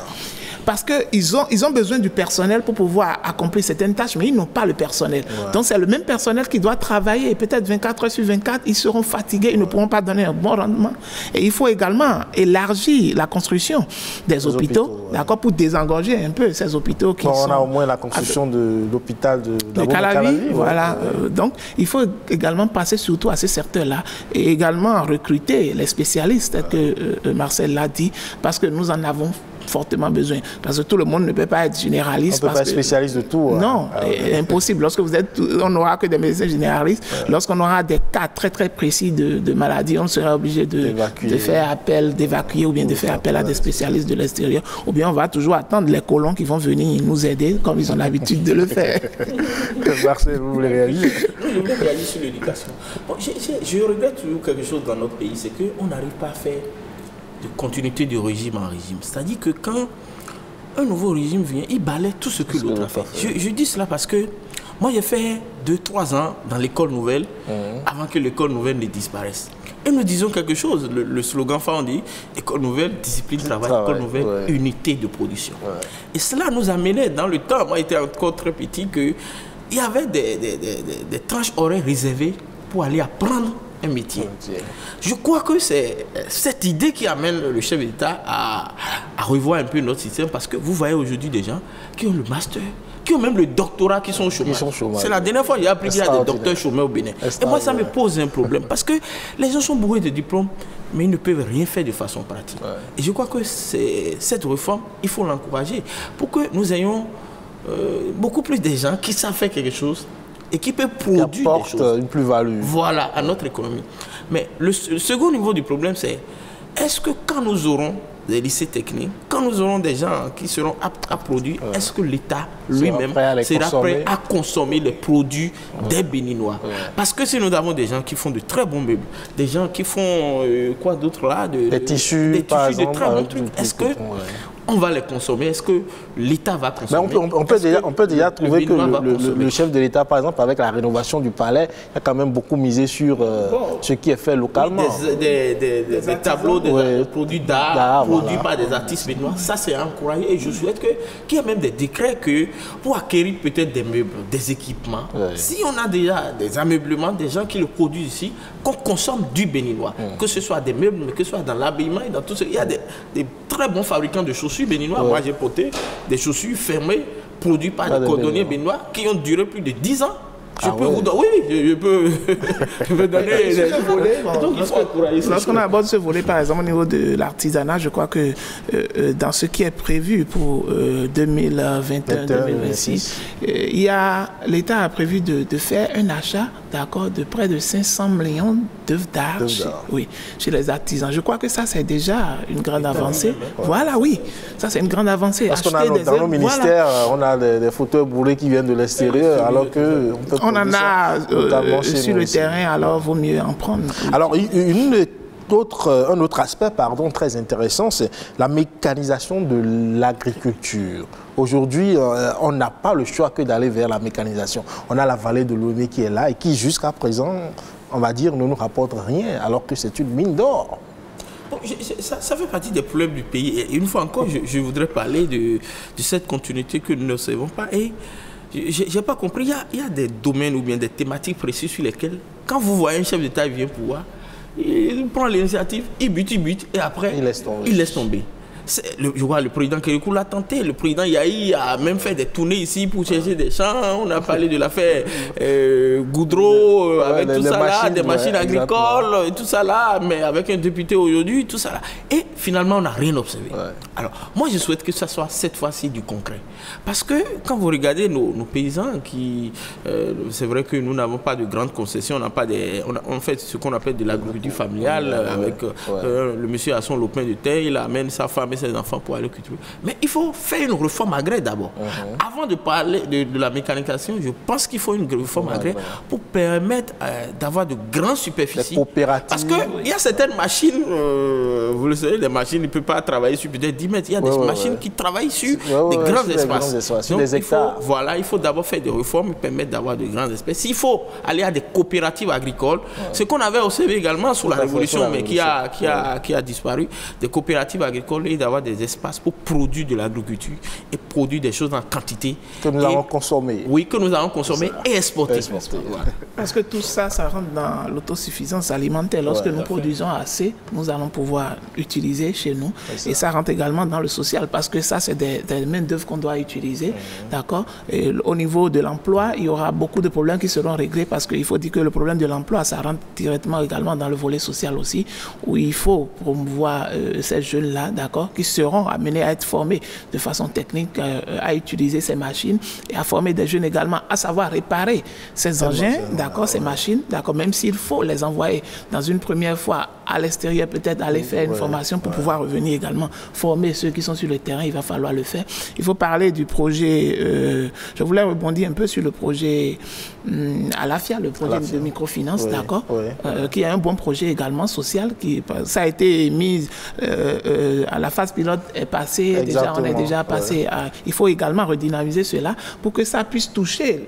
Parce qu'ils ont, ils ont besoin du personnel pour pouvoir accomplir certaines tâches, mais ils n'ont pas le personnel. Ouais. Donc c'est le même personnel qui doit travailler, et peut-être vingt-quatre heures sur vingt-quatre, ils seront fatigués, ils ouais. ne pourront pas donner un bon rendement. Et il faut également élargir la construction des Les hôpitaux, hôpitaux ouais. d'accord, pour désengorger un peu ces hôpitaux qui bon, sont... On a au moins la construction de l'hôpital de, de, de Calavi. Voilà. Ouais. Euh, donc il faut également passer surtout à ce secteur-là, et également recruter les spécialistes, ouais. que euh, Marcel l'a dit, parce que nous en avons fortement besoin. Parce que tout le monde ne peut pas être généraliste. On ne peut pas être que... spécialiste de tout. Non, hein. C'est impossible. Lorsque vous êtes, on n'aura que des médecins généralistes. Ouais. Lorsqu'on aura des cas très très précis de, de maladies, on sera obligé de, de faire appel, d'évacuer ou bien de faire appel à des spécialistes de l'extérieur. Ou bien on va toujours attendre les colons qui vont venir nous aider comme ils ont l'habitude de le faire. Marcel, vous voulez réagir? Je voulais réagir sur l'éducation. Bon, je, je, je regrette toujours quelque chose dans notre pays, c'est qu'on n'arrive pas à faire de continuité de régime en régime. C'est-à-dire que quand un nouveau régime vient, il balaie tout ce que l'autre a fait. Je, je dis cela parce que moi, j'ai fait deux, trois ans dans l'école nouvelle mmh. avant que l'école nouvelle ne disparaisse. Et nous disons quelque chose. Le, le slogan phare, on dit école nouvelle, discipline, travail, travail école nouvelle, ouais. unité de production. Ouais. Et cela nous amenait dans le temps, moi j'étais encore très petit, qu'il y avait des, des, des, des, des tranches horaires réservées pour aller apprendre un métier. Je crois que c'est cette idée qui amène le chef d'État à, à revoir un peu notre système, parce que vous voyez aujourd'hui des gens qui ont le master, qui ont même le doctorat, qui sont au chômage. C'est la dernière fois que j'ai appris qu'il y a des docteurs chômeurs au Bénin. Et moi, ça me pose un problème, parce que les gens sont bourrés de diplômes, mais ils ne peuvent rien faire de façon pratique. Ouais. Et je crois que cette réforme, il faut l'encourager pour que nous ayons euh, beaucoup plus de gens qui savent faire quelque chose et qui peuvent produire qui des choses. Une plus-value. Voilà, à notre économie. Mais le, le second niveau du problème, c'est est-ce que quand nous aurons des lycées techniques, quand nous aurons des gens qui seront aptes à produire, ouais. est-ce que l'État lui-même sera prêt à consommer les produits ouais. des Béninois? Ouais. Parce que si nous avons des gens qui font de très bons meubles, des gens qui font euh, quoi d'autre là, de, des tissus, des par tissus exemple, de très bons trucs, est-ce que ouais. on va les consommer? Est-ce que l'État va consommer? Mais on peut, on peut déjà, on peut déjà trouver que le, le, le chef de l'État, par exemple, avec la rénovation du palais, il a quand même beaucoup misé sur euh, bon. ce qui est fait localement. Oui, des, des, des, des tableaux, des, ouais. des produits d'art produits voilà. par des artistes béninois. Ça, c'est encouragé. Et je souhaite qu'il y ait même des décrets que pour acquérir peut-être des meubles, des équipements, ouais. si on a déjà des ameublements, des gens qui le produisent ici, qu'on consomme du béninois. Ouais. Que ce soit des meubles, mais que ce soit dans l'habillement et dans tout ce. Il y a des, des très bons fabricants de chaussures béninois. Ouais. Moi, j'ai porté des chaussures fermées, produites par des cordonniers béninois qui ont duré plus de dix ans. Je ah peux ouais. vous donner, oui, je, je peux, je peux donner les volets. Donc, il faut encourager ça. Lorsqu'on aborde ce volet, par exemple, au niveau de l'artisanat, je crois que euh, dans ce qui est prévu pour euh, deux mille vingt et un deux mille vingt-six, euh, il y a, l'État a prévu de, de faire un achat, d'accord, de près de cinq cents millions d'œuvres d'art chez, oui, chez les artisans. Je crois que ça, c'est déjà une grande avancée. Même, ouais. Voilà, oui, ça, c'est une grande avancée. Parce qu'on a nos, dans nos ministères, voilà. on a des, des fauteuils bourrés qui viennent de l'extérieur, alors que on peut on en a euh, sur le aussi. terrain, alors il vaut mieux en prendre. Alors, une autre, un autre aspect pardon, très intéressant, c'est la mécanisation de l'agriculture. Aujourd'hui, euh, on n'a pas le choix que d'aller vers la mécanisation. On a la vallée de Lomé qui est là et qui, jusqu'à présent, on va dire, ne nous rapporte rien, alors que c'est une mine d'or. Bon, je, je, ça, ça fait partie des problèmes du pays. Et une fois encore, je, je voudrais parler de, de cette continuité que nous ne savons pas. Et je n'ai pas compris, il y, a, il y a des domaines ou bien des thématiques précises sur lesquelles, quand vous voyez un chef d'État vient pouvoir, il prend l'initiative, il bute, il bute, et après, il laisse tomber. Il laisse tomber. Le, je vois le président Kérékou l'a tenté, le président Yahi a même fait des tournées ici pour chercher des champs. On a parlé de l'affaire euh, Goudreau, ouais, avec les, tout les ça machines, là, des machines ouais, agricoles, exactement. Tout ça là, mais avec un député aujourd'hui, tout ça là. Et finalement, on n'a rien observé. Ouais. Alors, moi, je souhaite que ça soit cette fois-ci du concret. Parce que quand vous regardez nos, nos paysans, qui, euh, c'est vrai que nous n'avons pas de grandes concessions, on n'a pas des, on, a, on fait ce qu'on appelle de l'agriculture familiale, ouais, avec ouais. Euh, le monsieur a son lopin de terre, il amène sa femme et ses enfants pour aller cultiver. Mais il faut faire une réforme agraire d'abord. Uh-huh. Avant de parler de, de la mécanisation, je pense qu'il faut une réforme ouais, agraire ouais. pour permettre euh, d'avoir de grandes superficies. Parce qu'il y a certaines machines, euh, vous le savez, les machines ne peuvent pas travailler sur peut-être dix mètres. Il y a ouais, des ouais, machines ouais. qui travaillent sur ouais, des ouais, grands sur espaces. Grands espaces. Donc, des il faut, voilà, il faut d'abord faire des réformes qui permettent d'avoir de grands espaces. S'il faut aller à des coopératives agricoles, ouais. ce qu'on avait observé également sous la Révolution, mais qui a, qui, a, qui a disparu, des coopératives agricoles et d'avoir des espaces pour produire de l'agriculture et produire des choses en quantité. Que nous et, allons consommer. Oui, que nous allons consommer et exporter. exporter. Voilà. Parce que tout ça, ça rentre dans l'autosuffisance alimentaire. Lorsque ouais, nous produisons assez, nous allons pouvoir utiliser chez nous. Et ça rentre également dans le social parce que ça, c'est des, des main-d'œuvre qu'on doit utiliser. Mmh. D'accord. Et au niveau de l'emploi, il y aura beaucoup de problèmes qui seront réglés parce qu'il faut dire que le problème de l'emploi, ça rentre directement également dans le volet social aussi, où il faut promouvoir euh, ces jeunes-là, d'accord, qui seront amenés à être formés de façon technique, euh, à utiliser ces machines et à former des jeunes également à savoir réparer ces engins, d'accord, ces machines, d'accord, même s'il faut les envoyer dans une première fois à l'extérieur, peut-être aller faire une ouais, formation pour ouais. pouvoir revenir également former ceux qui sont sur le terrain, il va falloir le faire. Il faut parler du projet, euh, je voulais rebondir un peu sur le projet hum, à la F I A, le projet de microfinance, oui, d'accord, oui. euh, qui est un bon projet également social, qui, ça a été mis euh, euh, à la phase pilote est passée, déjà, on est déjà passé, ouais. à, il faut également redynamiser cela pour que ça puisse toucher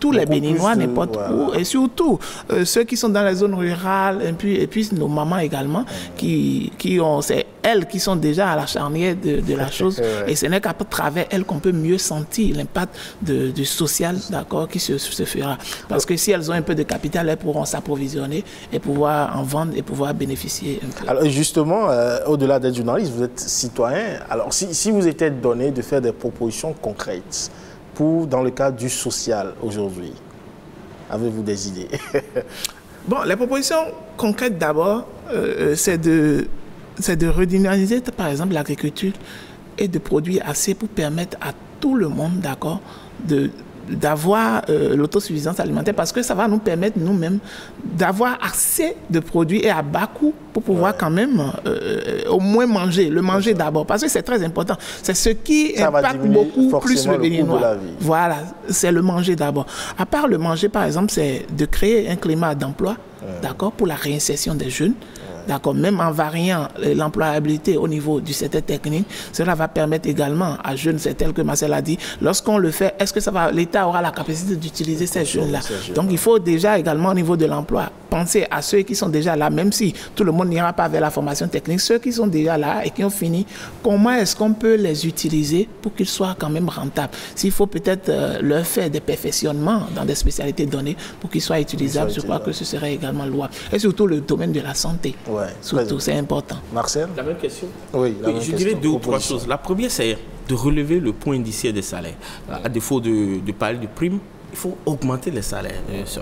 tous les Béninois, n'importe voilà. où, et surtout euh, ceux qui sont dans les zones rurales, et puis, et puis nos mamans également, mmh. qui, qui ont, c'est elles qui sont déjà à la charnière de, de la chose, ouais. et ce n'est qu'à travers elles qu'on peut mieux sentir l'impact du social, d'accord, qui se, se fera. Parce que si elles ont un peu de capital, elles pourront s'approvisionner et pouvoir en vendre et pouvoir bénéficier un peu. Alors justement, euh, au-delà d'être journaliste, vous êtes citoyen. Alors si, si vous étiez donné de faire des propositions concrètes pour, dans le cadre du social aujourd'hui, avez-vous des idées? Bon, les propositions concrètes d'abord, euh, c'est de, c'est de redynamiser par exemple l'agriculture et de produire assez pour permettre à tout le monde, d'accord, de d'avoir euh, l'autosuffisance alimentaire, parce que ça va nous permettre nous-mêmes d'avoir assez de produits et à bas coût pour pouvoir ouais. quand même euh, au moins manger, le manger d'abord, parce que c'est très important. C'est ce qui ça impacte beaucoup plus le Béninois. Voilà, c'est le manger d'abord. À part le manger, par exemple, c'est de créer un climat d'emploi, ouais. d'accord, pour la réinsertion des jeunes. D'accord, même en variant l'employabilité au niveau du secteur technique, cela va permettre également à jeunes, c'est tel que Marcel a dit, lorsqu'on le fait, est-ce que ça va, l'État aura la capacité d'utiliser ces jeunes-là? Donc il faut déjà également au niveau de l'emploi penser à ceux qui sont déjà là, même si tout le monde n'ira pas vers la formation technique, ceux qui sont déjà là et qui ont fini, comment est-ce qu'on peut les utiliser pour qu'ils soient quand même rentables? S'il faut peut-être euh, leur faire des perfectionnements dans des spécialités données pour qu'ils soient utilisables, je crois que ce serait également louable. Et surtout le domaine de la santé. Ouais, surtout, c'est important. Marcel? La même question? Oui, la oui même je question. dirais deux ou trois choses. La première, c'est de relever le point indiciaire des salaires. À défaut de, de parler de primes, il faut augmenter les salaires.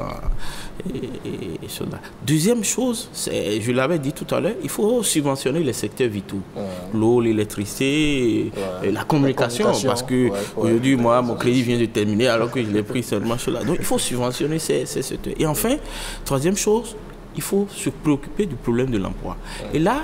Et, et, et cela. Deuxième chose, je l'avais dit tout à l'heure, il faut subventionner les secteurs vitaux. Ouais. L'eau, l'électricité, ouais. la, communication, la communication, parce que ouais, aujourd'hui, ouais, moi, mon crédit vient de terminer alors que je l'ai pris seulement cela. Donc, il faut subventionner ces, ces secteurs. Et enfin, troisième chose, il faut se préoccuper du problème de l'emploi. Ouais. Et là,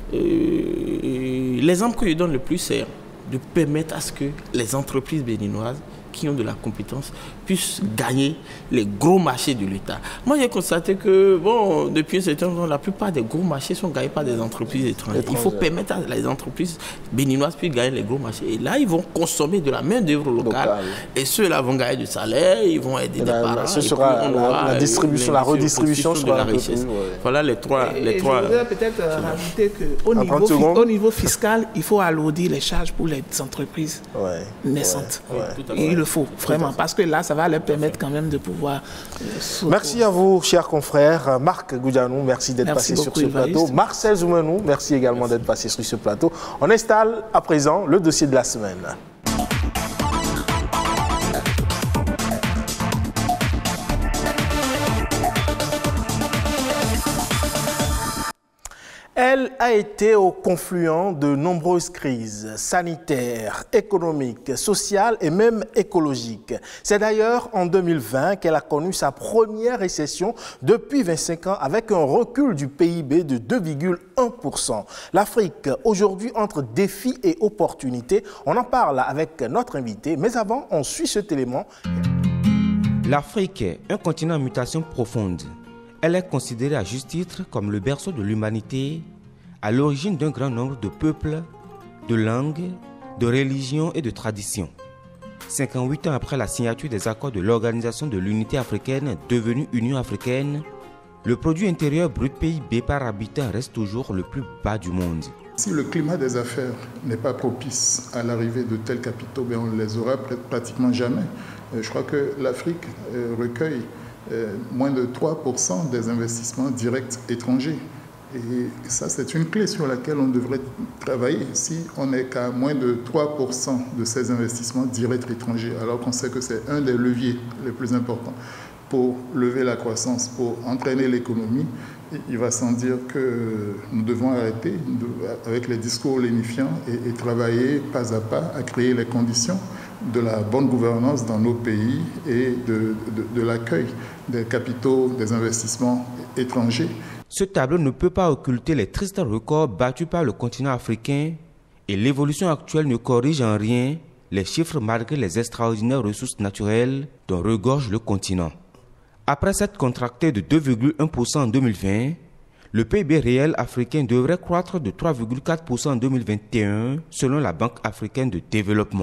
euh, l'exemple que je donne le plus, c'est de permettre à ce que les entreprises béninoises qui ont de la compétence puissent gagner les gros marchés de l'État. Moi, j'ai constaté que, bon, depuis un certain temps, la plupart des gros marchés sont gagnés par des entreprises étrangères. Il faut permettre à les entreprises béninoises puissent gagner les gros marchés. Et là, ils vont consommer de la main-d'œuvre locale. Local. Et ceux-là vont gagner du salaire, ils vont aider des parents. Ce sera la, la distribution, la redistribution sera de la richesse. Plus, ouais. Voilà les trois. Et, les et trois je voudrais peut-être euh, rajouter qu'au niveau, au niveau fiscal, il faut alourdir les charges pour les entreprises ouais. naissantes. Ouais. Ouais. Et il le faut, vraiment, parce que là, ça va leur permettre quand même de pouvoir... Euh, merci à vous, chers confrères. Marc Goudianou, merci d'être passé sur ce plateau. Marcel Zoumenou, merci également d'être passé sur ce plateau. On installe à présent le dossier de la semaine. Elle a été au confluent de nombreuses crises sanitaires, économiques, sociales et même écologiques. C'est d'ailleurs en deux mille vingt qu'elle a connu sa première récession depuis vingt-cinq ans avec un recul du P I B de deux virgule un pour cent. L'Afrique, aujourd'hui, entre défis et opportunités. On en parle avec notre invité, mais avant, on suit cet élément. L'Afrique est un continent en mutation profonde. Elle est considérée à juste titre comme le berceau de l'humanité, à l'origine d'un grand nombre de peuples, de langues, de religions et de traditions. cinquante-huit ans après la signature des accords de l'Organisation de l'Unité africaine, devenue Union africaine, le produit intérieur brut P I B par habitant reste toujours le plus bas du monde. Si le climat des affaires n'est pas propice à l'arrivée de tels capitaux, bien on ne les aura pratiquement jamais. Je crois que l'Afrique recueille moins de trois pour cent des investissements directs étrangers. Et ça, c'est une clé sur laquelle on devrait travailler. Si on n'est qu'à moins de trois pour cent de ces investissements directs étrangers, alors qu'on sait que c'est un des leviers les plus importants pour lever la croissance, pour entraîner l'économie, il va sans dire que nous devons arrêter avec les discours lénifiants et, et travailler pas à pas à créer les conditions de la bonne gouvernance dans nos pays et de, de, de l'accueil des capitaux, des investissements étrangers. Ce tableau ne peut pas occulter les tristes records battus par le continent africain et l'évolution actuelle ne corrige en rien les chiffres malgré les extraordinaires ressources naturelles dont regorge le continent. Après s'être contracté de deux virgule un pour cent en deux mille vingt, le P I B réel africain devrait croître de trois virgule quatre pour cent en deux mille vingt et un selon la Banque africaine de développement.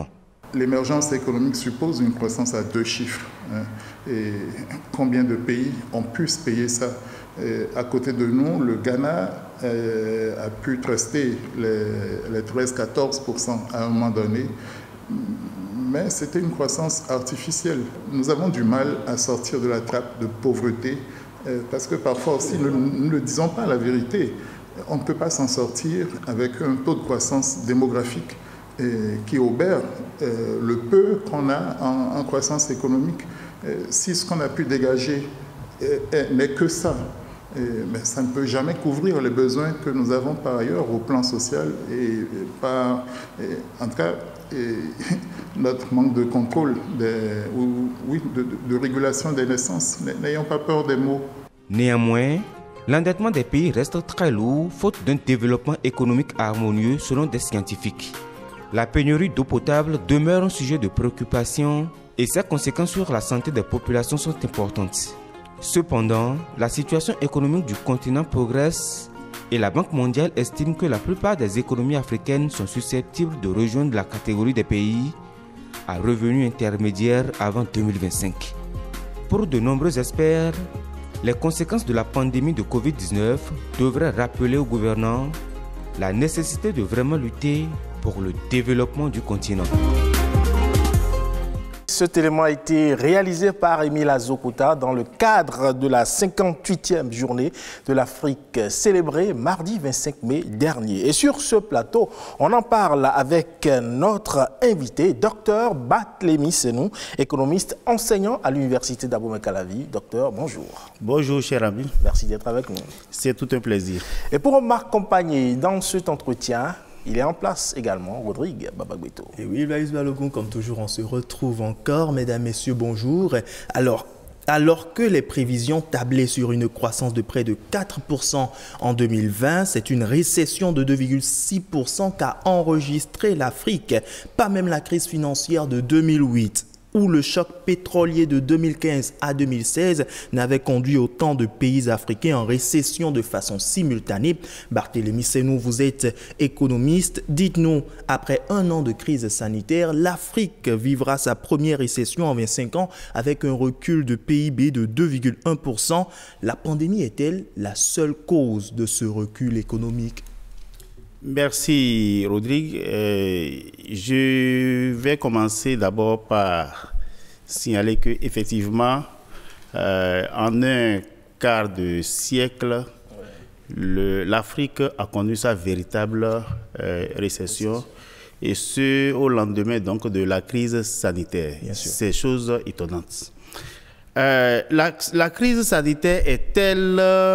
l'émergence économique suppose une croissance à deux chiffres. Hein, et combien de pays ont pu se payer ça? Et à côté de nous, le Ghana euh, a pu truster les, les treize à quatorze pour cent à un moment donné, mais c'était une croissance artificielle. Nous avons du mal à sortir de la trappe de pauvreté, euh, parce que parfois aussi, nous ne le disons pas la vérité, on ne peut pas s'en sortir avec un taux de croissance démographique euh, qui obère euh, le peu qu'on a en, en croissance économique. Euh, si ce qu'on a pu dégager euh, n'est que ça, Et, mais ça ne peut jamais couvrir les besoins que nous avons par ailleurs au plan social et, et par, et, en tout cas, et, notre manque de contrôle, des, ou, oui, de, de régulation des naissances. N'ayons pas peur des mots. Néanmoins, l'endettement des pays reste très lourd, faute d'un développement économique harmonieux selon des scientifiques. La pénurie d'eau potable demeure un sujet de préoccupation et ses conséquences sur la santé des populations sont importantes. Cependant, la situation économique du continent progresse et la Banque mondiale estime que la plupart des économies africaines sont susceptibles de rejoindre la catégorie des pays à revenus intermédiaires avant deux mille vingt-cinq. Pour de nombreux experts, les conséquences de la pandémie de covid dix-neuf devraient rappeler aux gouvernants la nécessité de vraiment lutter pour le développement du continent. Cet élément a été réalisé par Émile Azokouta dans le cadre de la cinquante-huitième journée de l'Afrique célébrée mardi vingt-cinq mai dernier. Et sur ce plateau, on en parle avec notre invité, docteur Barthélémy Senou, économiste enseignant à l'université d'Abomey-Calavi. Docteur, bonjour. Bonjour, cher ami. Merci d'être avec nous. C'est tout un plaisir. Et pour m'accompagner dans cet entretien, il est en place également, Rodrigue Babagbeto. Et oui, Blaise Balogun, comme toujours, on se retrouve encore. Mesdames, Messieurs, bonjour. Alors, alors que les prévisions tablaient sur une croissance de près de quatre pour cent en deux mille vingt, c'est une récession de deux virgule six pour cent qu'a enregistré l'Afrique. Pas même la crise financière de deux mille huit. Où le choc pétrolier de deux mille quinze à deux mille seize n'avait conduit autant de pays africains en récession de façon simultanée. Barthélémy Senou, vous êtes économiste. Dites-nous, après un an de crise sanitaire, l'Afrique vivra sa première récession en vingt-cinq ans avec un recul de P I B de deux virgule un pour cent. La pandémie est-elle la seule cause de ce recul économique? Merci, Rodrigue. Euh, je vais commencer d'abord par signaler qu'effectivement, euh, en un quart de siècle, l'Afrique a connu sa véritable euh, récession, et ce, au lendemain donc, de la crise sanitaire. C'est chose étonnante. Euh, la, la crise sanitaire est-elle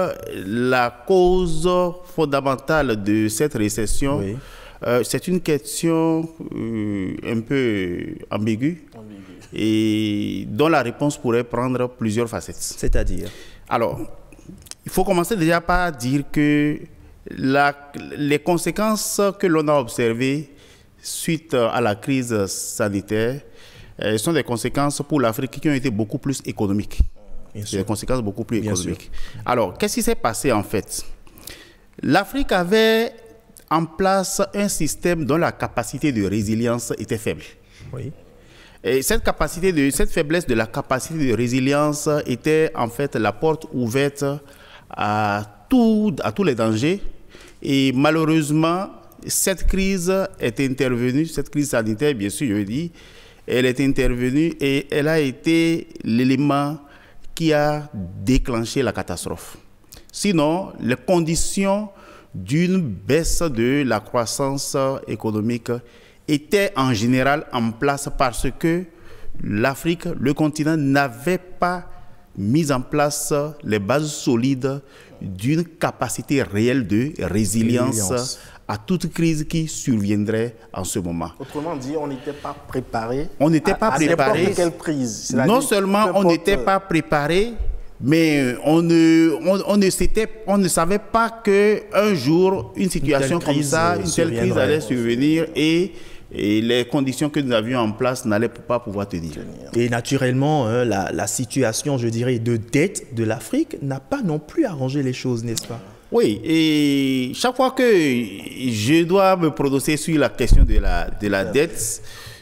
la cause fondamentale de cette récession? Oui. euh, C'est une question euh, un peu ambiguë, Ambigu. et dont la réponse pourrait prendre plusieurs facettes. C'est-à-dire? Alors, il faut commencer déjà par dire que la, les conséquences que l'on a observées suite à la crise sanitaire Euh, sont des conséquences pour l'Afrique qui ont été beaucoup plus économiques. Des conséquences beaucoup plus Bien économiques. Sûr. Alors, qu'est-ce qui s'est passé en fait? L'Afrique avait en place un système dont la capacité de résilience était faible. Oui. Et cette capacité de, cette faiblesse de la capacité de résilience était en fait la porte ouverte à, tout, à tous les dangers. Et malheureusement, cette crise est intervenue, cette crise sanitaire, bien sûr, je veux dire, elle est intervenue et elle a été l'élément qui a déclenché la catastrophe. Sinon, les conditions d'une baisse de la croissance économique étaient en général en place parce que l'Afrique, le continent, n'avait pas mis en place les bases solides d'une capacité réelle de résilience, résilience. à toute crise qui surviendrait en ce moment. Autrement dit, on n'était pas préparé. On n'était pas à, préparé. À quelle crise? Non seulement on n'était pas préparé, mais on ne, on, on ne s'était, on ne savait pas qu'un jour une situation une comme ça, une telle crise allait survenir et Et les conditions que nous avions en place n'allaient pas pouvoir tenir. Et naturellement, hein, la, la situation, je dirais, de dette de l'Afrique n'a pas non plus arrangé les choses, n'est-ce pas? Oui, et chaque fois que je dois me prononcer sur la question de la, de la dette,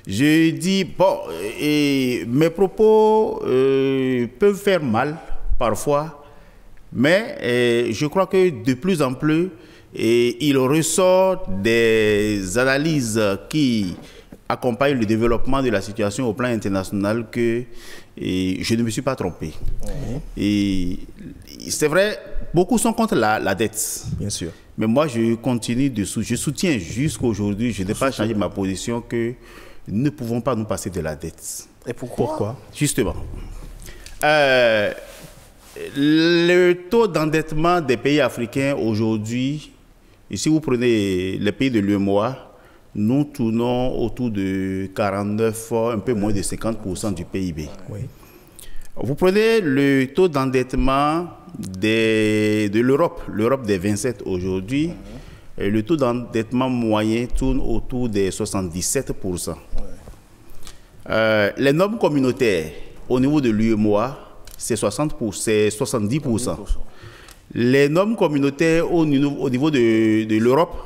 Je dis, bon, et mes propos euh, peuvent faire mal parfois, mais euh, je crois que de plus en plus, et il ressort des analyses qui accompagnent le développement de la situation au plan international que et je ne me suis pas trompé. Mmh. Et c'est vrai, beaucoup sont contre la, la dette. Bien sûr. Mais moi, je continue de sou je soutiens jusqu'à aujourd'hui, je n'ai pas changé ma position que nous ne pouvons pas nous passer de la dette. Et pourquoi? Pourquoi? Justement. Euh, le taux d'endettement des pays africains aujourd'hui, et si vous prenez les pays de l'U E M O A, nous tournons autour de quarante-neuf, un peu moins de cinquante pour cent du P I B. Oui. Vous prenez le taux d'endettement de l'Europe, l'Europe des vingt-sept aujourd'hui, mmh. le taux d'endettement moyen tourne autour des soixante-dix-sept pour cent. Ouais. Euh, les normes communautaires au niveau de l'U E M O A, c'est soixante-dix pour cent. Les normes communautaires au niveau, au niveau de, de l'Europe,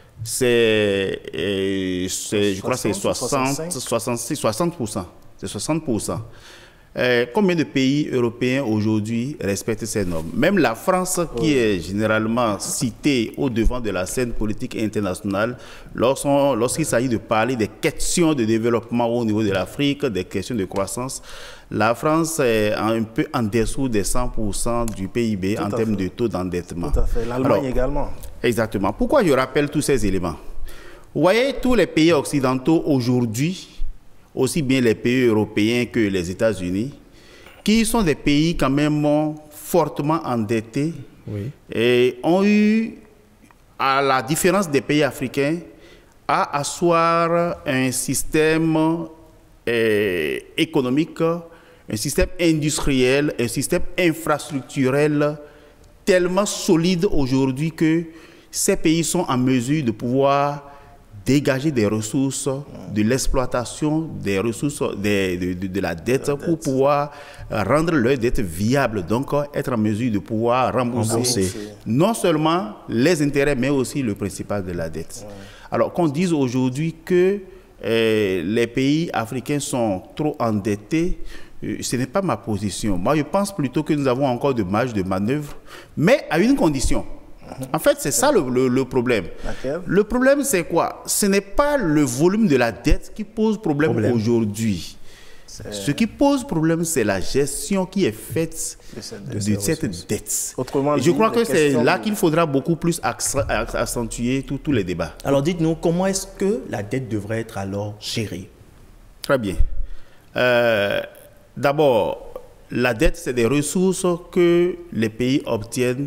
c'est, euh, je crois que c'est soixante, soixante-six, soixante pour cent. C'est soixante pour cent. Euh, combien de pays européens aujourd'hui respectent ces normes? Même la France, qui est généralement citée au devant de la scène politique internationale, lorsqu'il s'agit de parler des questions de développement au niveau de l'Afrique, des questions de croissance, la France est un peu en dessous des cent pour cent du P I B en termes de taux d'endettement. Tout à fait. L'Allemagne également. Exactement. Pourquoi je rappelle tous ces éléments? Vous voyez, tous les pays occidentaux aujourd'hui, aussi bien les pays européens que les États-Unis, qui sont des pays quand même fortement endettés, oui. et ont eu, à la différence des pays africains, à asseoir un système euh, économique, un système industriel, un système infrastructurel tellement solide aujourd'hui que ces pays sont en mesure de pouvoir dégager des ressources, de l'exploitation des ressources de, de, de, de la dette la pour dette. pouvoir rendre leur dette viable, donc être en mesure de pouvoir rembourser, rembourser. non seulement les intérêts, mais aussi le principal de la dette. Ouais. Alors qu'on dise aujourd'hui que euh, les pays africains sont trop endettés, euh, ce n'est pas ma position. Moi, je pense plutôt que nous avons encore de marge de manœuvre, mais à une condition. En fait, c'est ça le, le, le problème. Laquelle? Le problème, c'est quoi? Ce n'est pas le volume de la dette qui pose problème, problème. aujourd'hui. Ce qui pose problème, c'est la gestion qui est faite de cette, de de cette dette. Autrement dit, je crois que c'est là qu'il faudra beaucoup plus accentuer tous les débats. Alors dites-nous, comment est-ce que la dette devrait être alors gérée? Très bien. Euh, D'abord, la dette, c'est des ressources que les pays obtiennent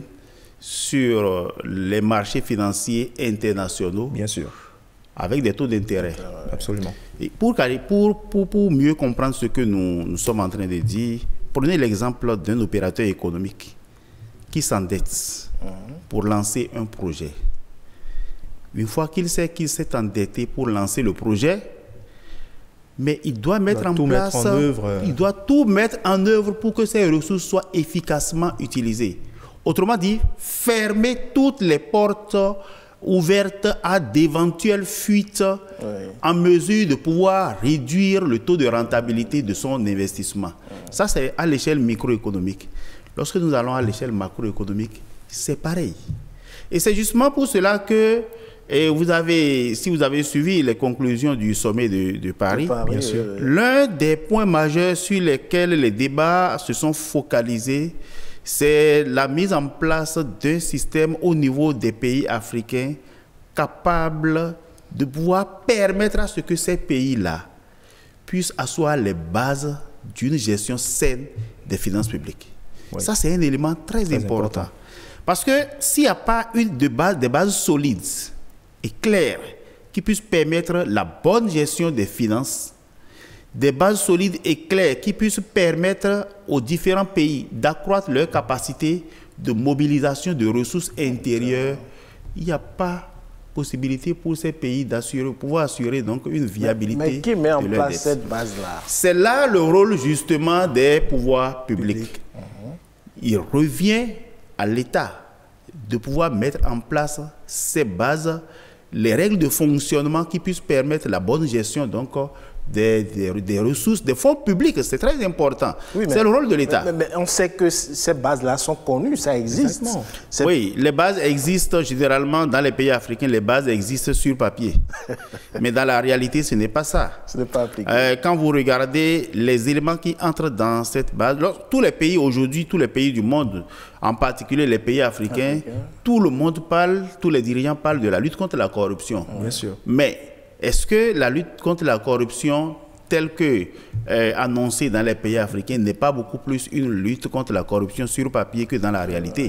sur les marchés financiers internationaux. Bien sûr. Avec des taux d'intérêt. Absolument. Et pour, pour, pour, pour mieux comprendre ce que nous, nous sommes en train de dire, prenez l'exemple d'un opérateur économique qui s'endette mmh. pour lancer un projet. Une fois qu'il sait qu'il s'est endetté pour lancer le projet, mais il doit mettre il doit en tout place, mettre en œuvre. il doit tout mettre en œuvre pour que ces ressources soient efficacement utilisées. Autrement dit, fermer toutes les portes ouvertes à d'éventuelles fuites oui. en mesure de pouvoir réduire le taux de rentabilité de son investissement. Oui. Ça, c'est à l'échelle microéconomique. Lorsque nous allons à l'échelle macroéconomique, c'est pareil. Et c'est justement pour cela que et vous avez, si vous avez suivi les conclusions du sommet de, de Paris, Paris bien sûr, euh... l'un des points majeurs sur lesquels les débats se sont focalisés, c'est la mise en place d'un système au niveau des pays africains capable de pouvoir permettre à ce que ces pays-là puissent asseoir les bases d'une gestion saine des finances publiques. Oui. Ça, c'est un élément très, très important. important. Parce que s'il n'y a pas une de base, des bases solides et claires qui puissent permettre la bonne gestion des finances, des bases solides et claires qui puissent permettre aux différents pays d'accroître leur capacité de mobilisation de ressources intérieures, il n'y a pas possibilité pour ces pays d'assurer, pouvoir assurer donc une viabilité. Mais, mais qui met en de place dette. cette base-là? C'est là le rôle justement des pouvoirs publics. Public. Uh-huh. Il revient à l'État de pouvoir mettre en place ces bases, les règles de fonctionnement qui puissent permettre la bonne gestion donc des, des, des ressources, des fonds publics. C'est très important. Oui, c'est le rôle de l'État. Mais, mais on sait que ces bases-là sont connues, ça existe. Oui, les bases existent généralement dans les pays africains, les bases existent sur papier. Mais dans la réalité, ce n'est pas ça. Ce n'est pas appliqué. Euh, quand vous regardez les éléments qui entrent dans cette base, alors, tous les pays aujourd'hui, tous les pays du monde, en particulier les pays africains, Africain. tout le monde parle, tous les dirigeants parlent de la lutte contre la corruption. Bien sûr. Mais est-ce que la lutte contre la corruption, telle que euh, annoncée dans les pays africains, n'est pas beaucoup plus une lutte contre la corruption sur papier que dans la réalité?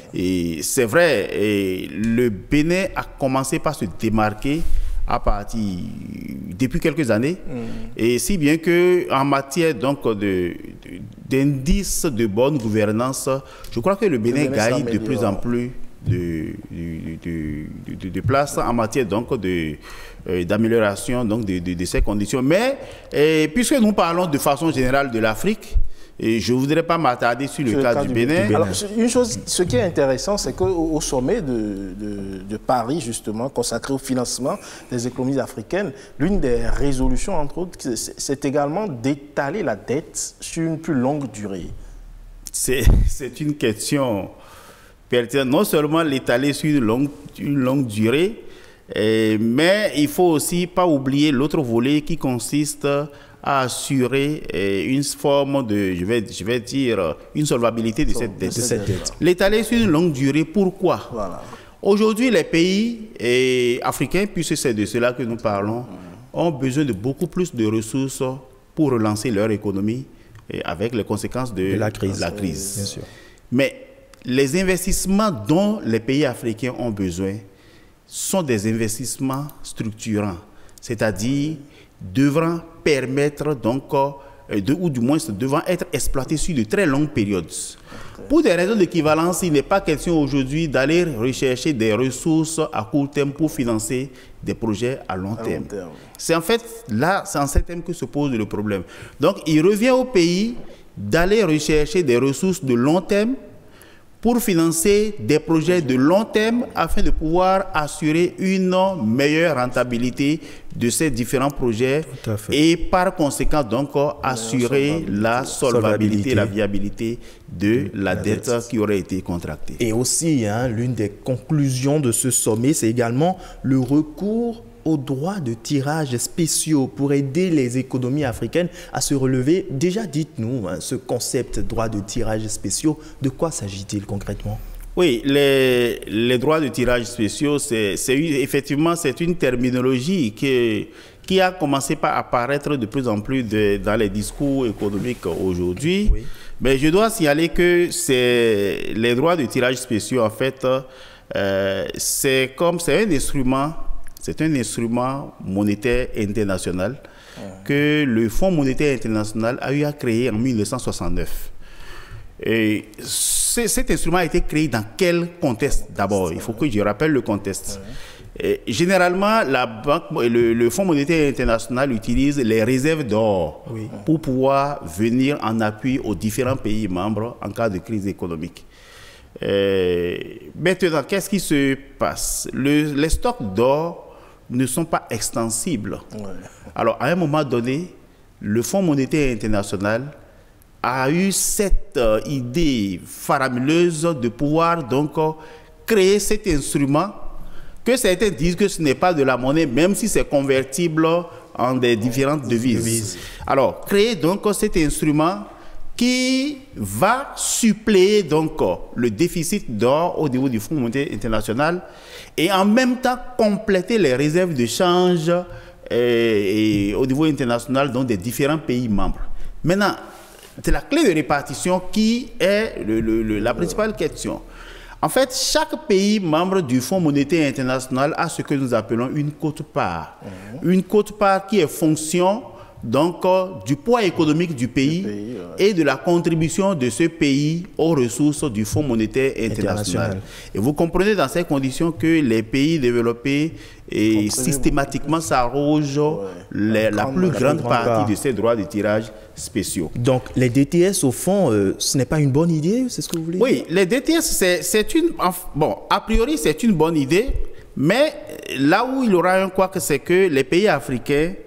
Et c'est vrai, et le Bénin a commencé par se démarquer à partir depuis quelques années, mmh. et si bien que en matière donc de d'indices de bonne gouvernance, je crois que le Bénin, le Bénin gagne de plus en plus de, de, de, de, de place en matière donc de euh, d'amélioration donc de, de, de ces conditions. Mais et, puisque nous parlons de façon générale de l'Afrique, et je ne voudrais pas m'attarder sur le, le cas, cas du, du Bénin. Alors, une chose, ce qui est intéressant, c'est qu'au au sommet de, de, de Paris, justement, consacré au financement des économies africaines, l'une des résolutions, entre autres, c'est également d'étaler la dette sur une plus longue durée. C'est une question pertinente. Non seulement l'étaler sur une longue, une longue durée, eh, mais il ne faut aussi pas oublier l'autre volet qui consiste à assurer eh, une forme de, je vais, je vais dire, une solvabilité de cette dette. dette. L'étaler sur une longue durée, pourquoi? Voilà. Aujourd'hui, les pays eh, africains, puisque c'est de cela que nous parlons, ont besoin de beaucoup plus de ressources pour relancer leur économie eh, avec les conséquences de, de la crise. La crise. Bien sûr. Mais les investissements dont les pays africains ont besoin sont des investissements structurants, c'est-à-dire devront permettre donc, de, ou du moins devant être exploités sur de très longues périodes. Okay. Pour des raisons d'équivalence, il n'est pas question aujourd'hui d'aller rechercher des ressources à court terme pour financer des projets à long à terme. terme. C'est en fait là, c'est en ce terme que se pose le problème. Donc, il revient au pays d'aller rechercher des ressources de long terme pour financer des projets de long terme afin de pouvoir assurer une meilleure rentabilité de ces différents projets et par conséquent donc assurer la solvabilité, la viabilité de la, la dette, dette qui aurait été contractée. Et aussi, hein, l'une des conclusions de ce sommet, c'est également le recours aux droits de tirage spéciaux pour aider les économies africaines à se relever. Déjà, dites-nous, hein, ce concept de droits de tirage spéciaux, de quoi s'agit-il concrètement? Oui, les, les droits de tirage spéciaux, c'est effectivement c'est une terminologie qui, qui a commencé par apparaître de plus en plus de, dans les discours économiques aujourd'hui. Oui. Mais je dois signaler que les droits de tirage spéciaux, en fait, euh, c'est comme c'est un instrument C'est un instrument monétaire international mmh. que le Fonds monétaire international a eu à créer en mille neuf cent soixante-neuf. Et cet instrument a été créé dans quel contexte d'abord? Il faut que je rappelle le contexte. Mmh. Et généralement, la banque, le, le Fonds monétaire international utilise les réserves d'or oui. pour pouvoir venir en appui aux différents pays membres en cas de crise économique. Euh, maintenant, qu'est-ce qui se passe? Le, les stocks d'or ne sont pas extensibles. Ouais. Alors, à un moment donné, le Fonds monétaire international a eu cette euh, idée faramineuse de pouvoir donc euh, créer cet instrument que certains disent que ce n'est pas de la monnaie, même si c'est convertible en des différentes devises. devises. Alors, créer donc cet instrument qui va suppléer donc le déficit d'or au niveau du Fonds monétaire international et en même temps compléter les réserves de change et, et au niveau international dans des différents pays membres. Maintenant, c'est la clé de répartition qui est le, le, le, la principale question. En fait, chaque pays membre du Fonds monétaire international a ce que nous appelons une quote-part. Mmh. Une quote-part qui est fonction donc euh, du poids économique du pays, pays ouais. et de la contribution de ce pays aux ressources du Fonds monétaire international. international. Et vous comprenez dans ces conditions que les pays développés et systématiquement s'arrogent ouais. la plus la grande, grande partie part. de ces droits de tirage spéciaux. Donc les D T S au fond, euh, ce n'est pas une bonne idée, c'est ce que vous voulez oui, dire? Oui, les D T S, c'est une... Bon, a priori, c'est une bonne idée, mais là où il y aura un couac, c'est que les pays africains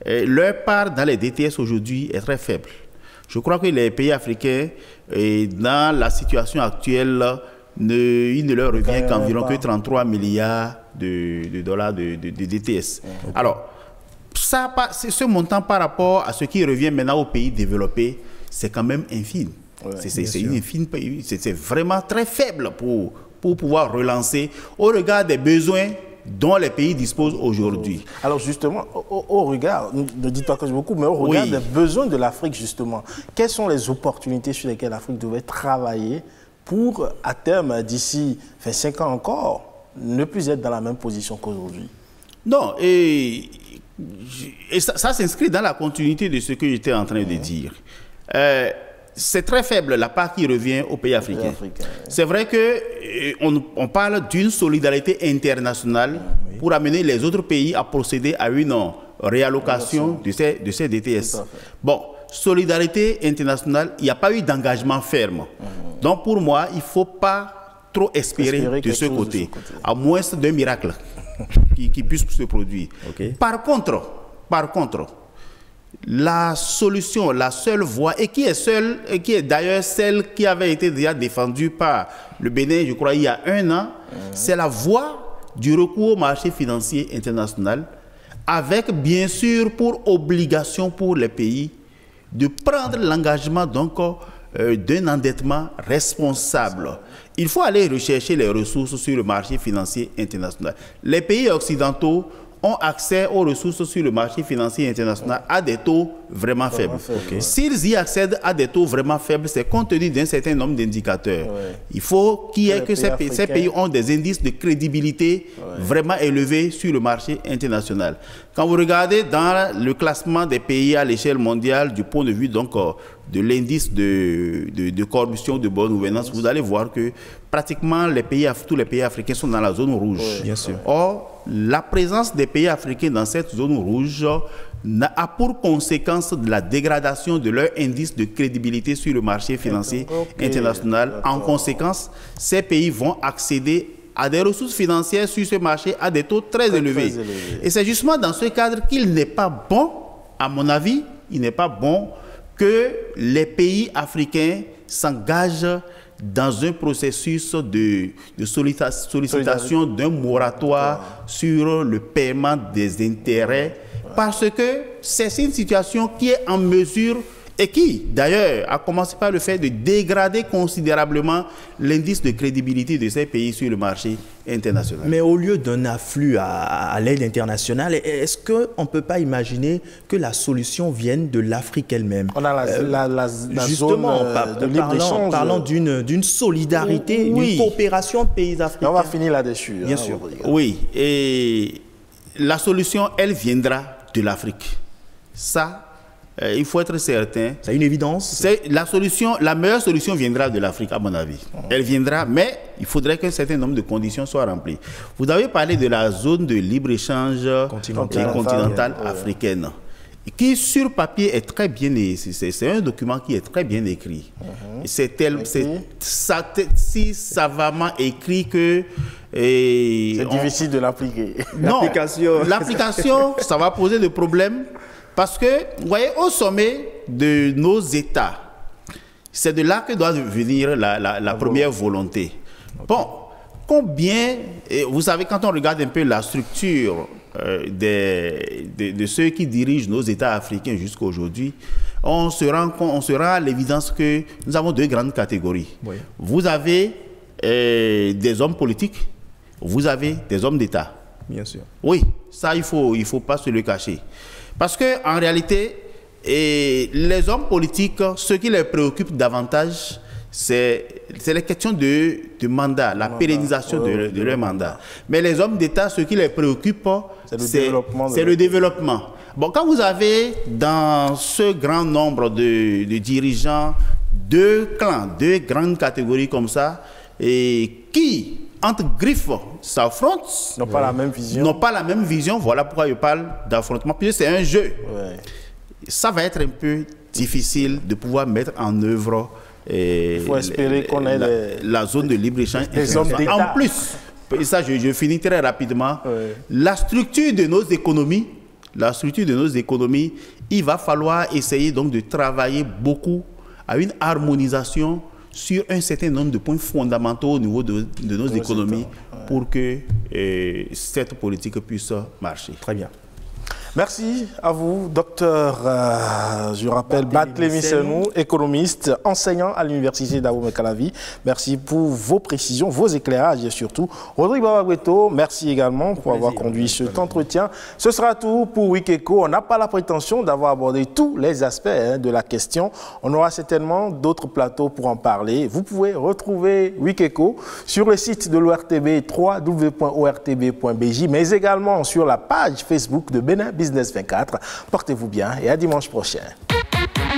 Et leur part dans les D T S aujourd'hui est très faible. Je crois que les pays africains, et dans la situation actuelle, ne, il ne leur revient qu'environ que trente-trois milliards de, de dollars de, de, de D T S. Okay. Alors, ça, ce montant par rapport à ce qui revient maintenant aux pays développés, c'est quand même infime. Ouais, c'est une infime, c'est vraiment très faible pour, pour pouvoir relancer au regard des besoins dont les pays disposent aujourd'hui. Alors justement, au, au regard, ne dites pas que je beaucoup, mais au regard oui. des besoins de l'Afrique justement, quelles sont les opportunités sur lesquelles l'Afrique devait travailler pour, à terme, d'ici cinq ans encore, ne plus être dans la même position qu'aujourd'hui? Non, et, et ça, ça s'inscrit dans la continuité de ce que j'étais en train de dire. Euh, c'est très faible la part qui revient aux pays africains. Africain, oui. C'est vrai qu'on on parle d'une solidarité internationale oui. pour amener les autres pays à procéder à une réallocation de ces, de ces D T S. Bon, solidarité internationale, il n'y a pas eu d'engagement ferme. Mmh. Donc pour moi, il ne faut pas trop espérer, espérer de, ce côté, de ce côté, à moins d'un miracle qui, qui puisse se produire. Okay. Par contre, par contre, la solution, la seule voie, et qui est seule, et qui est d'ailleurs celle qui avait été déjà défendue par le Bénin, je crois, il y a un an, mmh. c'est la voie du recours au marché financier international, avec bien sûr pour obligation pour les pays de prendre l'engagement donc euh, d'un endettement responsable. Il faut aller rechercher les ressources sur le marché financier international. Les pays occidentaux ont accès aux ressources sur le marché financier international à des taux vraiment faibles. Okay. S'ils y accèdent à des taux vraiment faibles, c'est compte tenu d'un certain nombre d'indicateurs. Ouais. Il faut qu'il y ait que ces pays, ces pays ont des indices de crédibilité ouais. vraiment élevés sur le marché international. Quand vous regardez dans le classement des pays à l'échelle mondiale du point de vue donc de l'indice de, de, de corruption, de bonne gouvernance, vous allez voir que pratiquement les pays, tous les pays africains sont dans la zone rouge. Oui, bien sûr. Or, la présence des pays africains dans cette zone rouge a pour conséquence de la dégradation de leur indice de crédibilité sur le marché financier okay. international. En conséquence, ces pays vont accéder à des ressources financières sur ce marché à des taux très, très élevés. Très élevés. Et c'est justement dans ce cadre qu'il n'est pas bon, à mon avis, il n'est pas bon que les pays africains s'engagent dans un processus de, de sollicitation d'un moratoire sur le paiement des intérêts, parce que c'est une situation qui est en mesure et qui, d'ailleurs, a commencé par le fait de dégrader considérablement l'indice de crédibilité de ces pays sur le marché international. Mais au lieu d'un afflux à, à l'aide internationale, est-ce qu'on ne peut pas imaginer que la solution vienne de l'Afrique elle-même? On a la, euh, la, la, la justement, zone par, de parlant, parlant d'une d'une solidarité, oui. d'une coopération de pays africains. On va finir là-dessus. Bien hein, sûr. Oui, et la solution, elle viendra de l'Afrique. Ça, Euh, il faut être certain. C'est une évidence. La solution, la meilleure solution viendra de l'Afrique, à mon avis. Mmh. Elle viendra, mais il faudrait qu'un certain nombre de conditions soient remplies. Vous avez parlé de la zone de libre-échange continentale, continentale ouais. africaine, qui sur papier est très bien, c'est un document qui est très bien écrit. Mmh. C'est si savamment écrit que c'est difficile de l'appliquer. Non, l'application, ça va poser des problèmes. Parce que, vous voyez, au sommet de nos États, c'est de là que doit venir la, la, la première volonté. Bon, combien, vous savez, quand on regarde un peu la structure euh, des, de, de ceux qui dirigent nos États africains jusqu'à aujourd'hui, on se rend, on se rend à l'évidence que nous avons deux grandes catégories. Oui. Vous avez euh, des hommes politiques, vous avez des hommes d'État. Bien sûr. Oui, ça, il ne faut, il faut pas se le cacher. Parce qu'en réalité, et les hommes politiques, ce qui les préoccupe davantage, c'est les questions de, de mandat, la mandat. pérennisation ouais, de, de, de leur mandat. Mais les hommes d'État, ce qui les préoccupe, c'est le, développement, de le développement. Bon, quand vous avez dans ce grand nombre de, de dirigeants deux clans, deux grandes catégories comme ça, et qui entre griffes s'affrontent, n'ont pas ouais. la même vision. N'ont pas la même vision. Voilà pourquoi je parle d'affrontement. Puis c'est un jeu. Ouais. Ça va être un peu difficile de pouvoir mettre en œuvre. Il faut espérer qu'on ait la, les, la zone de libre-échange. En plus, et ça je, je finis très rapidement, ouais. la structure de nos économies la structure de nos économies, il va falloir essayer donc de travailler beaucoup à une harmonisation sur un certain nombre de points fondamentaux au niveau de, de nos économies pour que euh, cette politique puisse marcher. Très bien. Merci à vous, docteur, euh, je rappelle, Barthélémy Senou, économiste, enseignant à l'université d'Abomey-Calavi. Merci pour vos précisions, vos éclairages et surtout, Rodrigue Babagweto, merci également pour avoir conduit cet entretien. Ce sera tout pour Wikeko. On n'a pas la prétention d'avoir abordé tous les aspects hein, de la question. On aura certainement d'autres plateaux pour en parler. Vous pouvez retrouver Wikeko sur le site de l'O R T B, w w w point o r t b point b j, mais également sur la page Facebook de Bénin Business vingt-quatre. Portez-vous bien et à dimanche prochain.